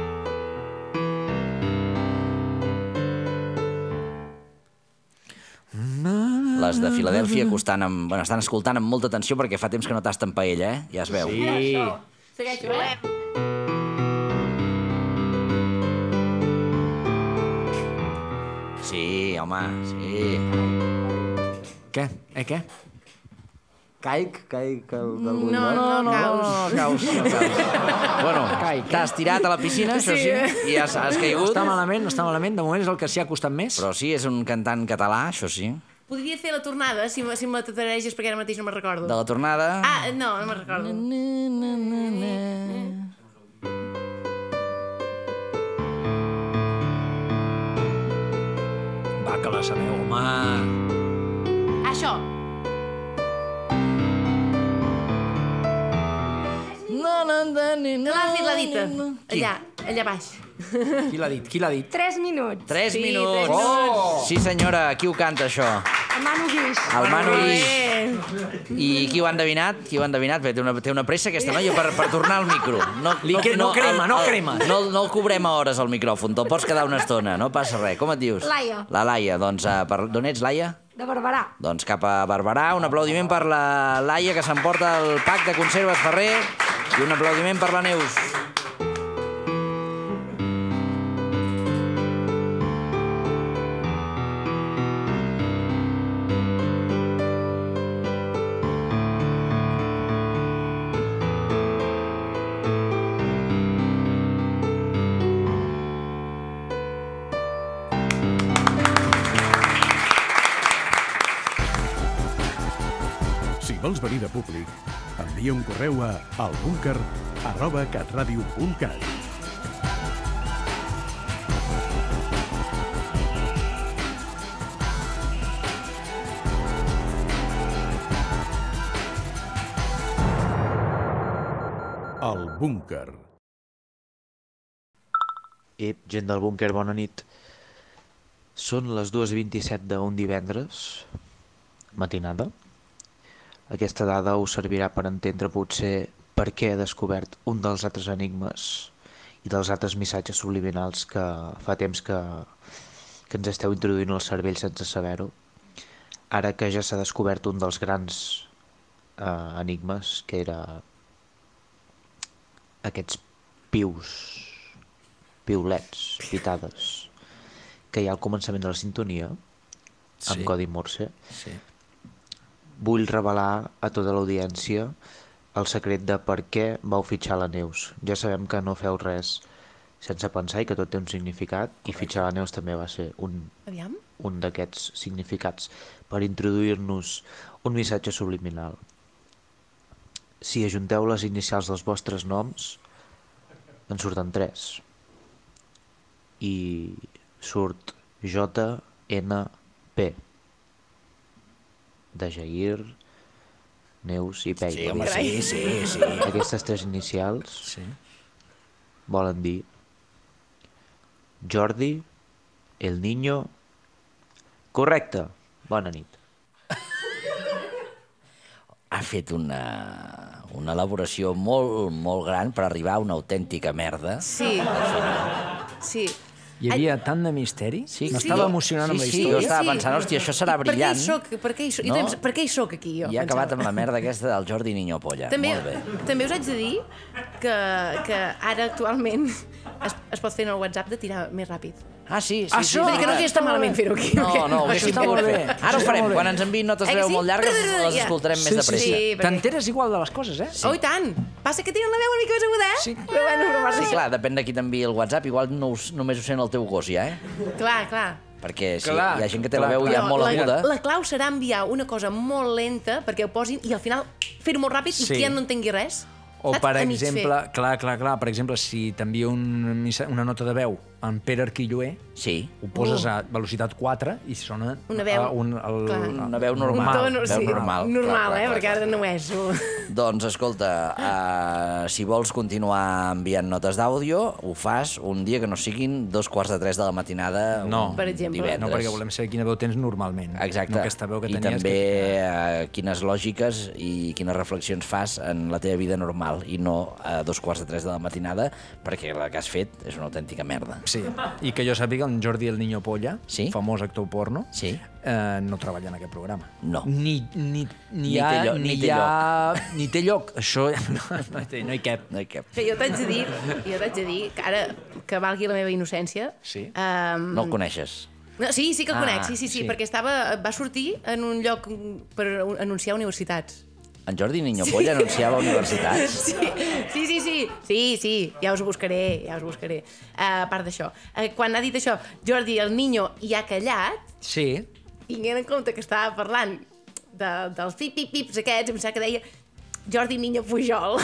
Les de Filadèlfia costant amb... bueno, estan escoltant amb molta atenció perquè fa temps que no tasten paella, eh? Ja es veu. Sí. Segueixo, eh? Sí, home, sí. Què? Eh, què? Caic? Caic d'algun No, no, no, caus. Caus, no caus. Bueno, t'has tirat a la piscina, això sí, i has, has caigut. No està malament, no està malament. De moment és el que s'hi ha costat més. Però sí, és un cantant català, això sí. Podria fer la tornada, si, si me t'atrageixes, perquè ara mateix no me'n recordo. De la tornada... Ah, no, no me'n recordo. Va, que la sabeu, home. Això. No l'ha fet la dita. Allà, allà baix. Qui l'ha dit? Qui l'ha dit? Tres minuts. Tres Sí, minuts. tres minuts. Oh! Sí, senyora, qui ho canta, això? El Manu Guix. El Manu Guix. I qui ho ha endevinat? Qui ho ha endevinat? Bé, té una, té una pressa aquesta noia per, per tornar al micro. No, Li que- no crema, no el- crema. No, no el cobrem a hores, al micròfon. Te'l pots quedar una estona, no passa res. Com et dius? Laia. La Laia. Doncs, uh, per... d'on ets, Laia? De Barberà. Doncs cap a Barberà. Un aplaudiment per la Laia, que s'emporta el pack de conserves Ferrer. I un aplaudiment per la Neus. Si vols venir de públic, envia un correu a albúnquer arroba catradio punt cat. El búnquer. Ep, gent del búnquer, bona nit. Són les dues i vint-i-set d'un divendres, matinada. Aquesta dada us servirà per entendre potser per què he descobert un dels altres enigmes i dels altres missatges subliminals que fa temps que, que ens esteu introduint al cervell sense saber-ho. Ara que ja s'ha descobert un dels grans eh, enigmes, que era aquests pius, piulets, pitades, que hi ha al començament de la sintonia, amb Sí. codi Morse. Sí. Vull revelar a tota l'audiència el secret de per què vau fitxar la Neus. Ja sabem que no feu res sense pensar i que tot té un significat, i fitxar la Neus també va ser un, Aviam. un d'aquests significats per introduir-nos un missatge subliminal. Si ajunteu les inicials dels vostres noms, en surten tres. I surt J N P. De Jair, Neus i Peyu. Sí, home, sí, sí, sí. Aquestes tres inicials Sí. volen dir Jordi, el niño... Correcte. Bona nit. Ha fet una, una elaboració molt, molt gran per arribar a una autèntica merda. Sí. Sí. Hi havia tant de misteri. Sí. M'estava emocionant amb la Sí, sí, història. jo estava pensant, hòstia, això serà brillant. Per què hi soc? Per què hi soc? No? Jo també, per què hi soc aquí, jo? I ha pensava. acabat amb la merda aquesta del Jordi Niño Polla. També, Molt bé. també us haig de dir que, que ara actualment es, es pot fer en el WhatsApp de tirar més ràpid. Ah, sí, sí. Això! sí, Vull dir que no hauria estat malament fer-ho aquí. No, no, ho Això haguéssim està pogut molt fer. bé. Ara Això ho està farem. molt bé. Quan ens enviïn notes Eh que veu sí? molt llargues, les Ja. escoltarem més Sí, de sí, pressa. sí. perquè- T'enteres igual de les coses, eh? Oh, i tant! Passa que tenen la veu una mica més aguda, eh? Sí. Però bueno, però Sí, sí, clar, depèn de qui t'enviï el WhatsApp, igual no us, només ho sent el teu gos, ja, eh? clar, clar. Perquè sí, Clar, hi ha gent que té clar, la veu clar. ja molt la, aguda. la clau serà enviar una cosa molt lenta perquè ho posin i al final fer-ho molt ràpid Sí. i que ja no entengui res. O, Saps? per A mig exemple, fer. clar, clar, clar, per exemple, si t'envia un, missa- una nota de veu en Pere Arquilloé, Sí. ho poses a velocitat quatre i sona Una veu, a un, el, clar. Una veu normal. Un to, no, veu sí, normal. normal, Clar, clar, eh? clar, Perquè clar. ara no ho és. Doncs, escolta, uh, si vols continuar enviant notes d'àudio, ho fas un dia que no siguin dos quarts de tres de la matinada No. un Per exemple. divendres. No, perquè volem saber quina veu tens normalment. Exacte. No aquesta veu que I tenies. també Que... uh, quines lògiques i quines reflexions fas en la teva vida normal i no a dos quarts de tres de la matinada, perquè la que has fet és una autèntica merda. Sí, i que jo sàpiga, en Jordi el Niño Polla, Sí? famós actor porno, Sí? eh, no treballa en aquest programa. No. Ni, ni, ni, Ni hi ha, té lloc, ni, ni hi té ha, ni té lloc. Això no, no, hi té, no hi cap. No hi cap. Que jo t'haig de dir, jo t'haig de dir que ara que valgui la meva innocència... Sí? Um, No el coneixes? No, sí, sí que el Ah, conec, sí, sí, sí, sí. perquè estava, va sortir en un lloc per anunciar universitats. En Jordi Niño Polla anunciava universitats? Sí, sí, sí, sí, sí, sí, ja us ho buscaré, ja us ho buscaré. Uh, a part d'això, uh, quan ha dit això, Jordi el Niño i ha callat, Sí. tinguent en compte que estava parlant de, dels pip-pip-pips aquests, em sap que deia Jordi Niño Pujol.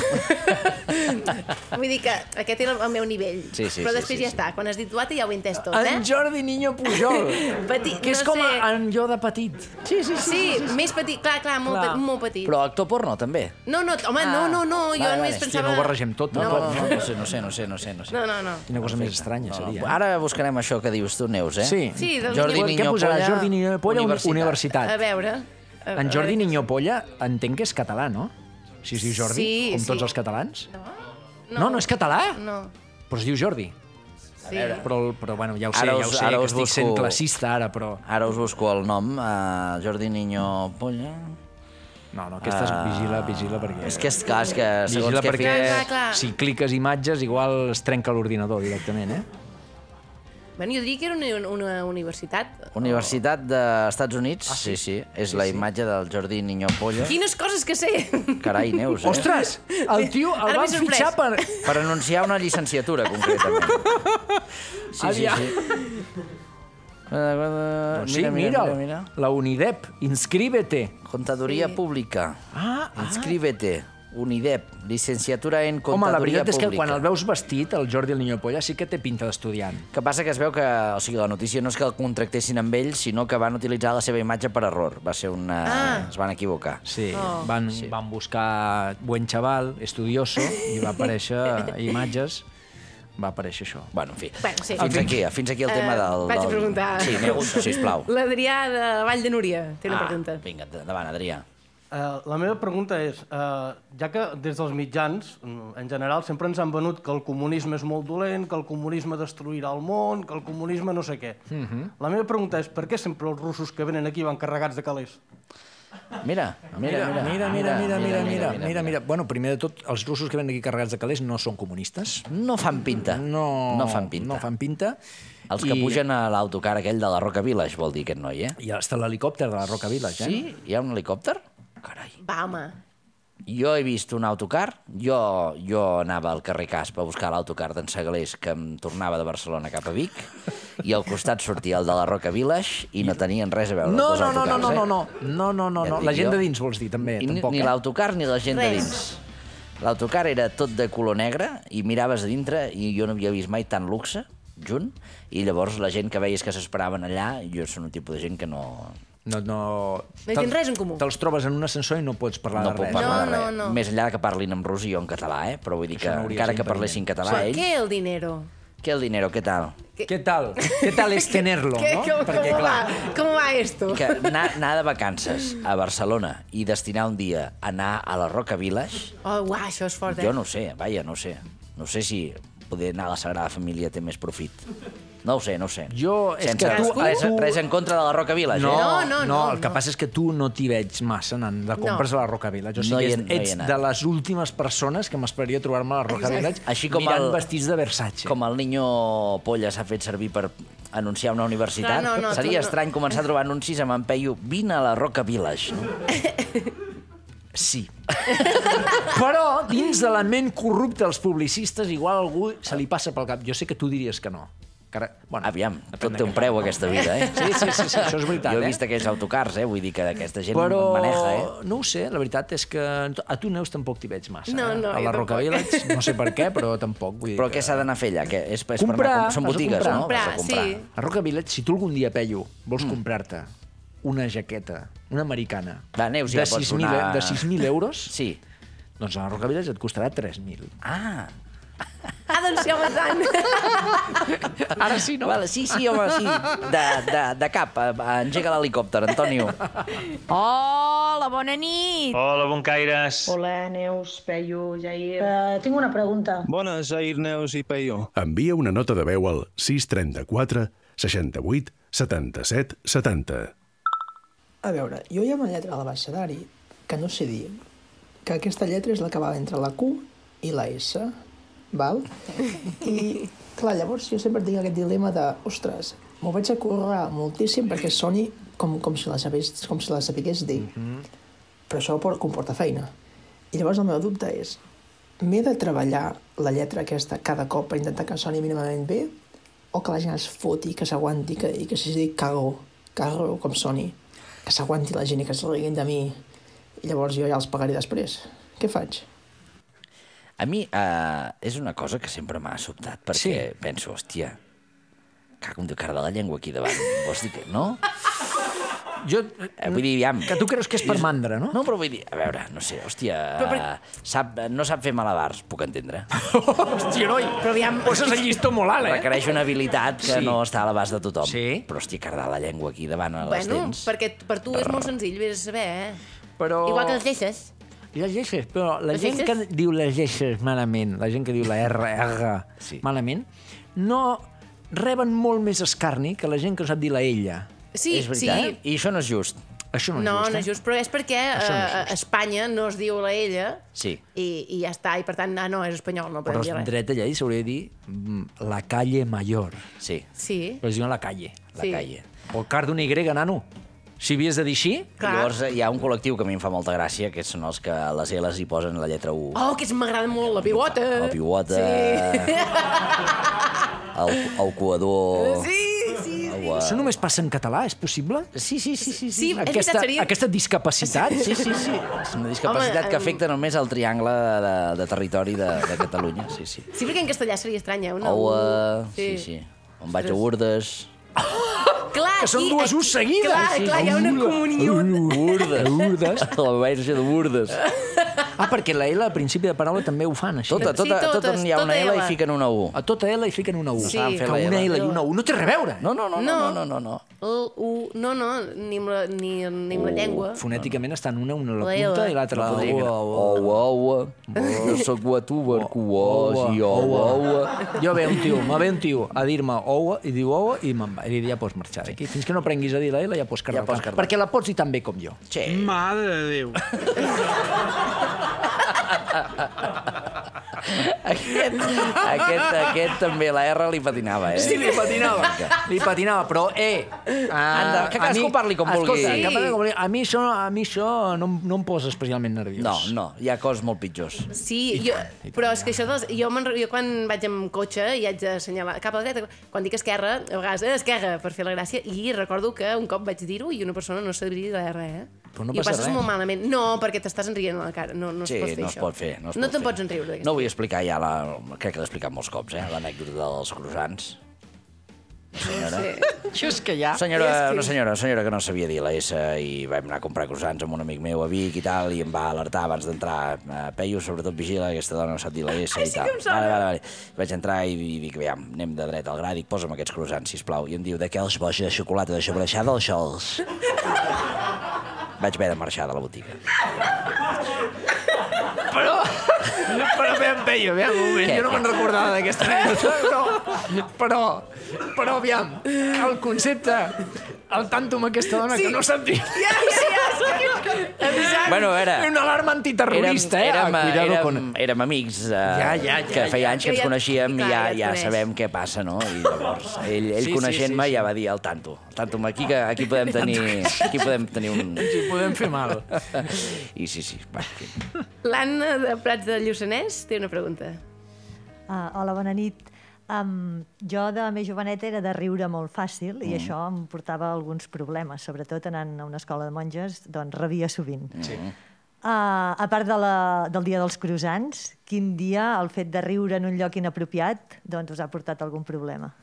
Vull dir que aquest era el meu nivell. Sí, sí, Però sí, després sí, ja sí. està, quan has dit duata ja ho he entès tot, eh? En Jordi Niño Pujol. Petit, que és no com sé. en jo de petit. Sí, sí, sí, sí, més petit, clar, clar, molt, Clar. Pe molt petit. Però actor porno, també? No, no, home, no, no, no, jo Vale, només vale. pensava... Hòstia, no ho barregem tot, No, no, no, no. no, no, sé, no sé, no sé, no sé, no sé. No, no, no. Quina cosa més estranya seria. Eh? Ara buscarem això que dius tu, Neus, eh? Sí. Sí, del Jordi Niño- Què Niño posarà? Polla, Jordi Niño Polla, universitat. universitat. A veure... a- En a Jordi veure. Niño Polla entenc que és català, no? Si es diu Jordi, Sí, com sí. tots els catalans. No, No, no és català? No, Però es diu Jordi. sí. Però, però bueno, ja ho sé, Ara ja us- ho sé, ara que us estic sent busco- classista ara, però... Ara us busco el nom, uh, Jordi Niño Polla... No, no, aquesta és Ah. vigila, vigila, perquè... És que, és clar, és que segons Vigila què perquè Clar, clar, fiques... clar. si cliques imatges igual es trenca l'ordinador directament, eh? Bueno, jo diria que era una, una universitat. Universitat dels Estats Units, ah, sí, sí, és la imatge del Jordi Niño Polla. Quines coses que sé! Carai, Neus, eh? Ostres! El tio el Ara van m'he sorprès. fitxar per... Per anunciar una llicenciatura, concretament. Sí, sí, Aviam. sí. Doncs sí, mira, mira, mira. la UNIDEP, inscríbete. Contaduría Sí. pública. Ah, ah. Inscríbete. UNIDEP. Licenciatura en Home, Contaduría la veritat és que Pública. quan el veus vestit, el Jordi el Niño Polla, sí que té pinta d'estudiant. Que passa que es veu que, o sigui, la notícia no és que el contractessin amb ell, sinó que van utilitzar la seva imatge per error. Va ser una... Ah. Es van equivocar. Sí, Oh. van, van buscar buen chaval, estudioso, i va aparèixer imatges, va aparèixer això. Bueno, en fi. Bueno, sí. Fins aquí, fins aquí el tema Eh, del... vaig a del... preguntar. Sí, Neus, sisplau. L'Adrià de Vall de Núria té una Ah, pregunta. vinga, endavant, Adrià. Uh, la meva pregunta és, uh, ja que des dels mitjans, mm, en general, sempre ens han venut que el comunisme és molt dolent, que el comunisme destruirà el món, que el comunisme no sé què. Uh -huh. La meva pregunta és, per què sempre els russos que venen aquí van carregats de calés? Mira, mira, mira. mira, mira, mira, mira, mira, mira, mira. Bueno, primer de tot, els russos que venen aquí carregats de calés no són comunistes. No fan pinta. No, No fan pinta. No fan pinta. Els que pugen a l'autocar aquell de la Roca Village, vol dir aquest noi, eh? I està l'helicòpter de la Roca Village, eh? Sí? Hi ha un helicòpter? Carai. Va, home. Jo he vist un autocar, jo, jo anava al carrer Casp a buscar l'autocar d'en Segalés que em tornava de Barcelona cap a Vic i al costat sortia el de la Roca Village i no tenien res a veure No, els dos no, no, autocars, no, no, eh? no, no, no, no, Ja no. et La dic gent jo. de dins vols dir, també, I ni, tampoc, ni eh? l'autocar ni la gent de Res. dins. L'autocar era tot de color negre i miraves a dintre i jo no havia vist mai tant luxe junt i llavors la gent que veies que s'esperaven allà, jo soc un tipus de gent que no... No, no... No hi tens res en comú. Te'ls trobes en un ascensor i no pots parlar No de puc res. parlar No, de no, res. no. Més enllà que parlin en rus i jo en català, eh? Però vull dir que Això no hauria encara de ser que parlessin català Però ells... què el dinero? Què el dinero, què tal? Què tal? Què tal és tenerlo, ¿Qué, no? ¿cómo, Perquè, cómo clar, va? ¿Cómo va esto? Que anar, anar de vacances a Barcelona i destinar un dia a anar a la Roca Village, Oh, uah, això és fort, eh? jo no ho sé, vaja, no ho sé. No sé si poder anar a la Sagrada Família té més profit. No ho sé, no ho sé. Jo, és Sense que tu- res, tu- res en contra de la Roca Village, no, eh? No, no, no, el que no. passa és que tu no t'hi veig massa anant de compres No. a la Roca Village. O No sigui, hi he- ets, no hi he ets anat. de les últimes persones que m'esperaria trobar-me a la Roca Exacte. Village Així com mirant el- vestits de Versace. Com el Niño Polla s'ha fet servir per anunciar una universitat, Clar, no, no, tu seria no. estrany començar a trobar anuncis amb en Peyu vine a la Roca Village. No? Sí. Però, dins de la ment corrupta dels publicistes, igual a algú se li passa pel cap. Jo sé que tu diries que no. Cara, bueno, Aviam, tot té un preu aquesta vida, eh? Sí, sí, sí, sí, això és veritat, Jo he eh? vist aquells autocars, eh? Vull dir que aquesta gent Però maneja, eh? no ho sé, la veritat és que a tu, Neus, tampoc t'hi veig massa. No, no, eh? A jo la tampoc. Rockabilles, no sé per què, però tampoc. Vull dir Però que... què s'ha d'anar a fer allà? Que és, és Comprar, per anar... Són has de botigues, comprar. no? Comprar, Has de comprar. sí. A Rockabilles, si tu algun dia, Peyu, vols mm. comprar-te una jaqueta, una americana, Va, Neus, ja de pots sis mil donar- de sis mil euros, Sí. doncs a la Rockabilles et costarà tres mil. Ah, Ah, doncs sí, home, tant. Ara sí, no? vale, sí, sí, home, sí. De, de, de cap, engega l'helicòpter, Antonio. Hola, bona nit! Hola, boncaires. Hola, Neus, Peyu, Jair. Uh, tinc una pregunta. Bones, Jair, Neus i Peyu. Envia una nota de veu al sis trenta-quatre seixanta-vuit setanta-set setanta. A veure, jo hi ha una lletra a l'abecedari que no sé dir, que aquesta lletra és la que va entre la Q i la S, val? I, clar, llavors jo sempre tinc aquest dilema de, ostres, m'ho vaig a currar moltíssim perquè soni com, com, si la sabés, com si la sapigués dir. Mm-hmm. Però això comporta feina. I llavors el meu dubte és, m'he de treballar la lletra aquesta cada cop per intentar que soni mínimament bé, o que la gent es foti, que s'aguanti, que, i que si dic cago, cago com soni, que s'aguanti la gent i que es riguin de mi, i llavors jo ja els pagaré després. Què faig? A mi eh, és una cosa que sempre m'ha sobtat, perquè sí. penso, hòstia, cago un de cara de la llengua aquí davant. Vols dir que no? Jo, eh, vull dir, aviam... Que tu creus que és per mandra, no? No, però vull dir, a veure, no sé, hòstia, per... sap, no sap fer malabars, puc entendre. Hòstia, noi, però aviam... poses el llistó molt alt, eh? Requereix una habilitat que sí. no està a l'abast de tothom. Sí. Però, hòstia, cardar la llengua aquí davant a les bueno, dents... perquè per tu és molt senzill, vés a saber, eh? Però... Igual que les lleixes. Les lleixes, però la les gent lleixes? que diu les lleixes malament, la gent que diu la R, R sí. malament, no reben molt més escarni que la gent que no sap dir la ella. Sí, és veritat? sí. I això no és just. Això no és no, just, eh? No, és just, però és perquè no és a just. Espanya no es diu la ella sí. i, i ja està, i per tant, ah, no, és espanyol, no podem però dir res. Però dret allà hi s'hauria de dir mm, la calle mayor. Sí. Sí. Però es diuen la calle. La sí. calle. O el car d'una Y, nano. Si havies de dir així... Clar. Llavors hi ha un col·lectiu que a mi em fa molta gràcia, que són els que a les L's hi posen la lletra U. Oh, que m'agrada molt, la pivota. La pivota. Sí. El, el coador. Sí, sí. El, Això només passa en català, és possible? Sí, sí, sí. sí, sí. Sí, és aquesta, veritat, seria... aquesta discapacitat? Sí, sí, sí. És una discapacitat Home, que em- afecta només el triangle de, de territori de, de Catalunya. Sí, sí. Sí, perquè en castellà seria estranya. Una Oua, U. sí, sí. On vaig a Urdes... Clar, que són aquí, dues U's seguides. Clar, Sí, clar, hi ha una comunió. Urdes. Urdes. La verge de Urdes. Ah, perquè la L al principi de paraula també ho fan, així. Tota, tota, Sí, totes, tot on hi ha una tota L L. i fiquen una U. A tota L hi fiquen una U. Sí. Saben fer Que la una L. L i una U no té res a veure. No, no, no, no, no, no, no. El U, no, no, ni amb la, ni, ni amb la llengua. Fonèticament estan una, una a la La punta L. i l'altra a la Podria punta. dir, oua, oua, jo sóc guatuber, cuós, i oua, oua. Jo ve un tio, me ve un tio a dir-me oua, i diu oua, i me'n va. I ja pots marxar d'aquí. Fins que no aprenguis a dir la L, ja pots carregar. Ja pots carregar. Perquè la pots dir tan bé com jo. Sí. Mare de Déu. Aquest, aquest, aquest també, la R li patinava, eh? Sí, li patinava. Li patinava, però, eh... Anda, que cadascú parli com vulgui. Escolta, Sí. que parli com vulgui. A mi això, a mi això no, em- no em posa especialment nerviós. No, no, hi ha coses molt pitjors. Sí, jo, però és que això dels, jo, jo quan vaig amb cotxe i haig d'assenyalar cap a la dreta, quan dic esquerra, a vegades eh, esquerra, per fer la gràcia, i recordo que un cop vaig dir-ho i una persona no sabria dir la R, eh? Però no I ho passa passes res. molt malament. No, perquè t'estàs enrient a la cara. No, no Sí, es pot fer no es això. pot fer. No, es no pot te'n fer. pots enriure d'aquesta. No vull explicar ja, la, crec que l'he explicat molts cops, eh? L'anècdota dels croissants. Senyora. Sí. Això és que ja... Senyora, Sí. una senyora, senyora que no sabia dir la S i vam anar a comprar croissants amb un amic meu a Vic i tal, i em va alertar abans d'entrar. Uh, Peyu, sobretot vigila, aquesta dona no sap dir la S Ai, i sí tal. que em sona. Vale, vale, vale. Vaig entrar i, i dic, aviam, anem de dret al gra, dic, posa'm aquests croissants, sisplau. I em diu, de què els boja de xocolata de sobreixada o xols? Vaig haver de marxar de la botiga. Però... Però bé, em veia, bé, un moment. Què? Jo no me'n recordava d'aquesta anècdota, però... Però... Però, aviam, el concepte... El tanto amb aquesta dona Sí. que no sap dir... Ja, ja, ja, sí. Avisant. Bueno, era... Una alarma antiterrorista, eh? érem, Ah, cuidado érem, con... érem amics eh, Ja, ja, ja, que feia ja. anys que Que ens ja- coneixíem i clar, ja, ja et ja coneix. sabem què passa, no? I llavors, ell, ell Sí, sí, coneixent-me sí, sí. ja va dir el tanto. El tanto, aquí, que, aquí podem tenir, aquí podem tenir un... Si podem fer mal. I sí, sí, va, en fi. L'Anna de Prats de Lluçanès té una pregunta. Uh, hola, bona nit. Um, jo de més joveneta era de riure molt fàcil i Mm. això em portava alguns problemes, sobretot anant a una escola de monges, doncs rebia sovint. Sí. Uh, a part de la, del dia dels croissants, quin dia el fet de riure en un lloc inapropiat doncs us ha portat algun problema?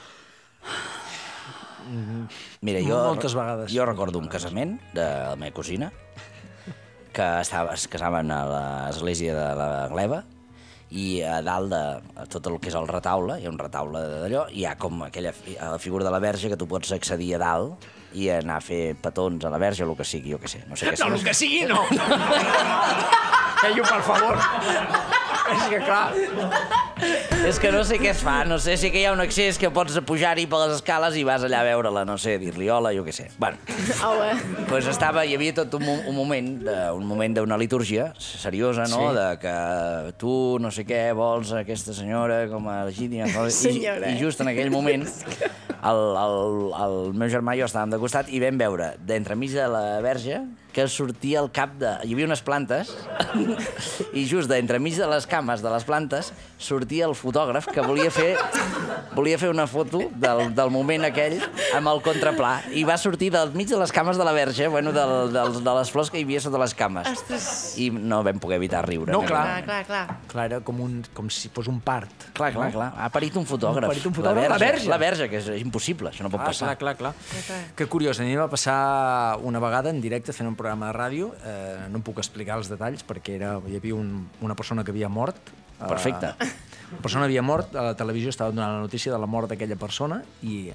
Mira, jo, Moltes vegades. jo recordo un casament de la meva cosina que estava, es casaven a l'església de la Gleva i a dalt de a tot el que és el retaule, hi ha un retaule d'allò, i hi ha com aquella fi- a la figura de la Verge que tu pots accedir a dalt i anar a fer petons a la Verge o el que sigui, jo què sé. No, sé què No, el és. que sigui, no! Feio, per favor. És que, clar... És que no sé què es fa, no sé, sí que hi ha un accés que pots pujar-hi per les escales i vas allà a veure-la, no sé, dir-li hola, jo què sé. Bueno, pues estava, hi havia tot un, mo- un moment de- un moment d'una litúrgia seriosa, no?, Sí. de que tu no sé què vols a aquesta senyora com a legítima... I, Senyora, I eh? just en aquell moment el, el, el meu germà i jo estàvem de costat i vam veure d'entremig de la Verge que sortia el cap de... Hi havia unes plantes i just d'entremig de les cames de les plantes sortia el fotògraf que volia fer volia fer una foto del, del moment aquell amb el contraplà i va sortir del mig de les cames de la Verge, bueno, del, del, de les flors que hi havia sota les cames. Ostres. I no vam poder evitar riure. No, clar. Clar, clar, clar. Clar, era com, un, com si fos un part. Clar, clar, clar. Ha parit un fotògraf. Ha parit un fotògraf. La La Verge. Verge. La Verge, que és impossible, això no pot Ah, passar. clar, clar, clar. Clar, clar. Que curiós, a mi em va passar una vegada en directe fent un programa de ràdio, eh, no em puc explicar els detalls perquè era, hi havia un, una persona que havia mort. eh, Perfecte. Una persona havia mort, a la televisió estava donant la notícia de la mort d'aquella persona i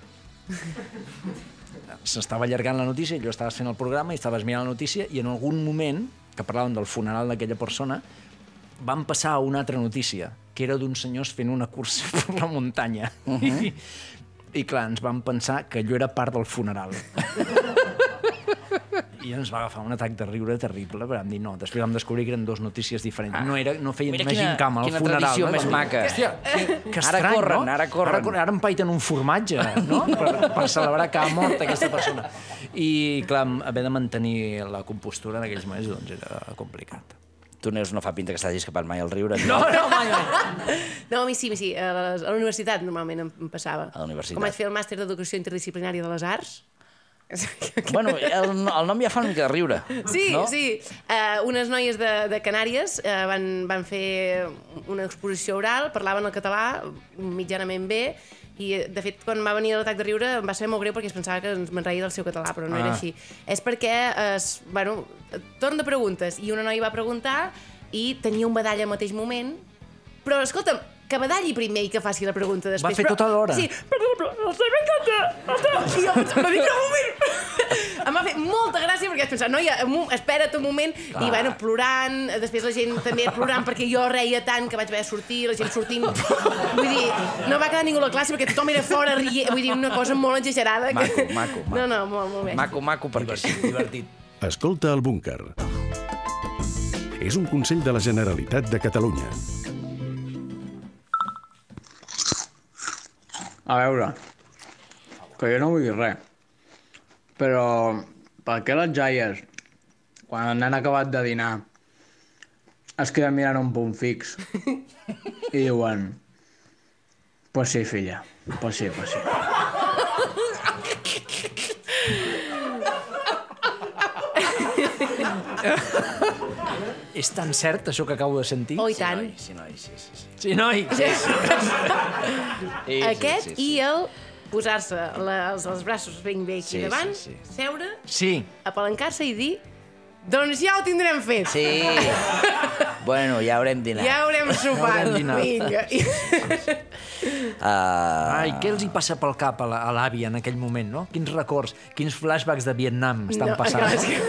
s'estava allargant la notícia i jo estaves fent el programa i estaves mirant la notícia i en algun moment, que parlaven del funeral d'aquella persona, van passar a una altra notícia, que era d'uns senyors fent una cursa per la muntanya. Uh -huh. I, I clar, ens vam pensar que allò era part del funeral. I ens va agafar un atac de riure terrible, però vam dir no. Després vam descobrir que eren dues notícies diferents. No, era, no feien Mira més quina- gincama al quina funeral. tradició no? més Vam dir, maca. Hòstia, que, que Ara estrany, corren, no? ara corren. Ara, ara empaiten un formatge, no? Per, per celebrar que ha mort aquesta persona. I, clar, haver de mantenir la compostura en aquells moments doncs, era complicat. Tu, Neus, no fa pinta que estàs escapant mai al riure. No, no, mai, mai. No, a mi sí, a mi sí. A la, a la universitat normalment em, em passava. A la universitat. Com vaig fer el màster d'educació interdisciplinària de les arts. Bueno, el, el nom ja fa una mica de riure. Sí, no? sí. Uh, unes noies de, de Canàries uh, van, van fer una exposició oral, parlaven el català mitjanament bé, i de fet quan va venir l'atac de riure em va ser molt greu perquè es pensava que me'n reia del seu català, però no ah. era així. És perquè, es, bueno, torn de preguntes, i una noia va preguntar i tenia un badall al mateix moment, però escolta'm, que badalli primer i que faci la pregunta després. Va fer però, tota l'hora. Sí, però, però, el tema m'encanta. I jo pensava, dic, un moment. Em va fer molta gràcia perquè vaig pensar, noia, espera't un moment. Clar. I, bueno, plorant, després la gent també plorant perquè jo reia tant que vaig haver de sortir, la gent sortint. Vull dir, no va quedar ningú a la classe perquè tothom era fora rient. Vull dir, una cosa molt exagerada. Maco, que... maco, maco. No, no, molt, molt bé. Maco, maco, perquè sí. Divertit. Escolta el búnquer. És un consell de la Generalitat de Catalunya. A veure, que jo no vull dir res, però per què les jaies, quan han acabat de dinar, es queden mirant un punt fix i diuen pues sí, filla, pues sí, pues sí. És tan cert, això que acabo de sentir? Oh, i tant. Sí, noi, sí, sí. sí. Sí, noi? Sí. Sí, Aquest sí, sí, sí. i el posar-se les, els braços ben bé aquí Sí, sí, davant, sí. seure, Sí. apalancar-se i dir doncs ja ho tindrem fet. Sí. Bueno, ja haurem dinat. Ja haurem sopat. haurem dinat. Vinga. Uh... Ai, què els hi passa pel cap a la- a l'àvia en aquell moment, no? Quins records, quins flashbacks de Vietnam estan No, passant. clar, és que-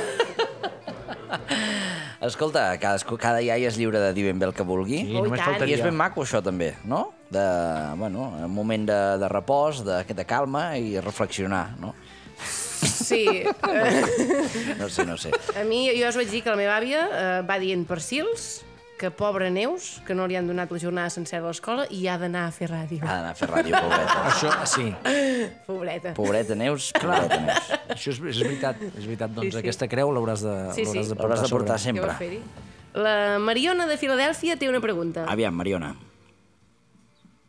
Escolta, cadascú, cada iaia és lliure de dir ben bé el que vulgui. Sí, només i tant. faltaria. I és ben maco, això, també, no? De, bueno, un moment de, de repòs, de, de calma i reflexionar, no? Sí. No sé, no sé. A mi, jo us vaig dir que la meva àvia eh, va dient per Sils que pobra Neus, que no li han donat la jornada sencera a l'escola i ha d'anar a fer ràdio. Ha d'anar a fer ràdio, pobreta. Això, sí. Pobreta. Pobreta Neus, pobreta Neus. Això és, és veritat, és veritat. Doncs Sí, sí. aquesta creu l'hauràs de, Sí, sí. l'hauràs de L'hauràs portar de portar sobre. Què sempre. va fer-hi? La Mariona de Filadèlfia té una pregunta. Aviam, Mariona.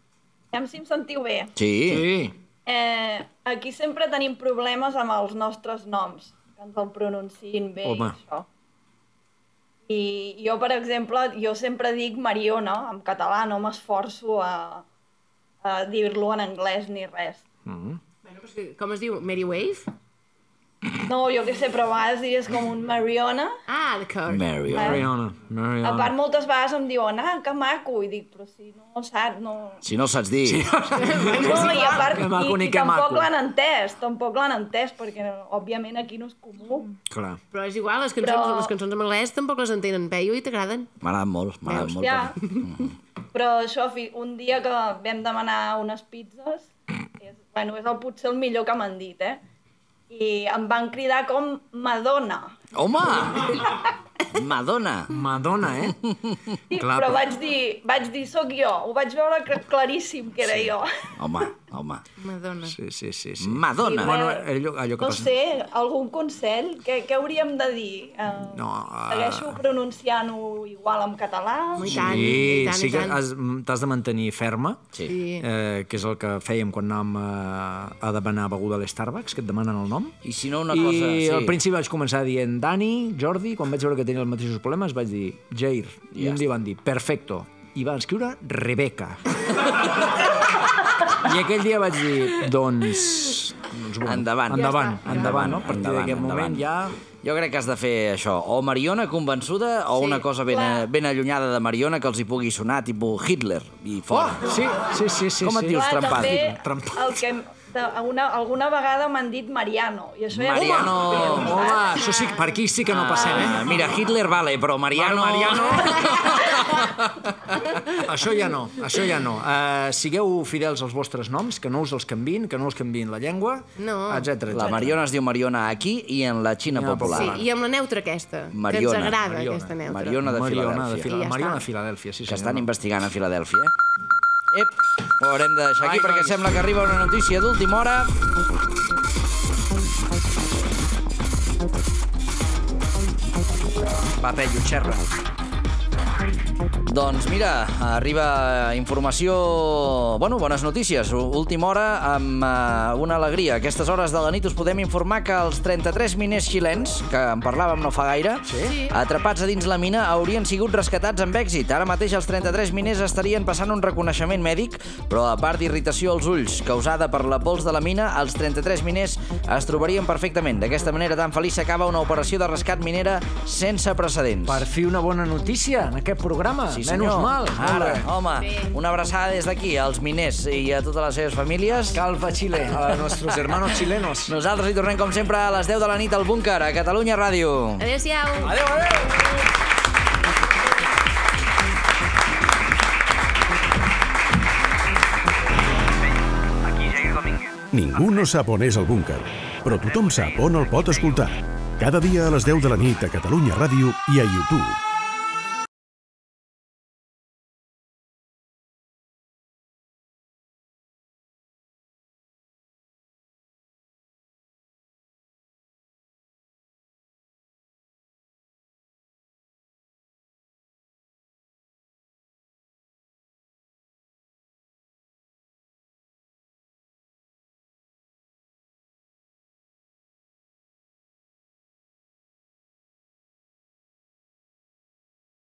Aviam si em sentiu bé. Sí. Sí. Eh, aquí sempre tenim problemes amb els nostres noms, que ens el pronunciïn bé. Home. I això. I jo, per exemple, jo sempre dic Mariona, en català, no m'esforço a, a dir-lo en anglès ni res. Mm-hmm. Bueno, però és que, com es diu? Mary Wave? No, jo què sé, però a vegades dius com un Mariona. Ah, d'acord. Mariona. Mariona. A part, moltes vegades em diuen, ah, que maco, i dic, però si no saps, no... Si no saps dir. Sí. No, i a part, Que maco i, ni i que tampoc maco. l'han entès, tampoc l'han entès, perquè, òbviament, aquí no és comú. Clar. Però és igual, les cançons, Però- les cançons en anglès tampoc les entenen Peyu i t'agraden. M'agrada molt, m'agrada molt. Ja. Per... Però això, fi, un dia que vam demanar unes pizzas, és, bueno, és el, potser el millor que m'han dit, eh? I em van cridar com Madonna. Home! Madonna. Madonna, eh? Sí, Clar, però vaig dir, vaig dir, soc jo. Ho vaig veure que- claríssim que era Sí. jo. Home, home. Madonna. Sí, sí, sí. sí. Madonna. Sí, Bueno, bé. allò, allò que No passa... sé, algun consell? Què, què hauríem de dir? Uh, No, uh... Segueixo pronunciant-ho igual en català? I Sí, tant, i tant, sí i que tant. has- t'has de mantenir ferma, Sí. eh, que és el que fèiem quan anàvem a, a demanar beguda a l'Starbucks, que et demanen el nom. I si no una I cosa... Sí. al principi vaig començar dient Dani, Jordi, quan vaig veure que tenia els mateixos problemes vaig dir Jair, i Ja un dia van dir perfecto, i van escriure Rebeca. I aquell dia vaig dir, doncs... doncs bueno, Endavant. Endavant, Ja està. endavant, no? A partir Endavant, d'aquest moment endavant. ja... Jo crec que has de fer això, o Mariona convençuda o Sí, una cosa ben, clar. ben allunyada de Mariona que els hi pugui sonar, tipus Hitler, i fora. Oh, sí, sí, sí, sí. Com et sí. dius, Clar, trempat? també Trempat. el que de, una, alguna vegada m'han dit Mariano. I això Mariano. Ja Home, això sí, per aquí sí que no passem, eh? Ah, mira, Hitler vale, però Mariano... Mariano. Això ja no, això ja no. Uh, sigueu fidels als vostres noms, que no us els canviïn, que no us canviïn la llengua, No. etcètera. La Mariona es diu Mariona aquí i en la Xina Ja, popular. Sí, i amb la neutra aquesta, Mariona. que ens agrada Mariona. aquesta neutra. Mariona de Mariona de, Filadèlfia. Fila... I ja Mariona està. de Filadèlfia, sí Que senyor. estan investigant a Filadèlfia. Ep, ho haurem de deixar aquí Ai, perquè nois. sembla que arriba una notícia d'última hora. Va, Pello, xerra. Doncs mira, arriba informació... Bueno, bones notícies. Última hora amb uh, una alegria. A aquestes hores de la nit us podem informar que els trenta-tres miners xilens, que en parlàvem no fa gaire, Sí? atrapats a dins la mina, haurien sigut rescatats amb èxit. Ara mateix els trenta-tres miners estarien passant un reconeixement mèdic, però a part d'irritació als ulls causada per la pols de la mina, els trenta-tres miners es trobarien perfectament. D'aquesta manera tan feliç s'acaba una operació de rescat minera sense precedents. Per fi una bona notícia en aquest programa. Sí, Menys senyor. mal. Ara, home, una abraçada des d'aquí als miners i a totes les seves famílies. Calva Chile, a nuestros hermanos chilenos. Nosaltres hi tornem, com sempre, a les deu de la nit al búnquer, a Catalunya Ràdio. Adéu-siau. Adéu, adéu. Aquí Jair Domínguez. Ningú no sap on és el búnquer, però tothom sap on el pot escoltar. Cada dia a les deu de la nit a Catalunya Ràdio i a YouTube.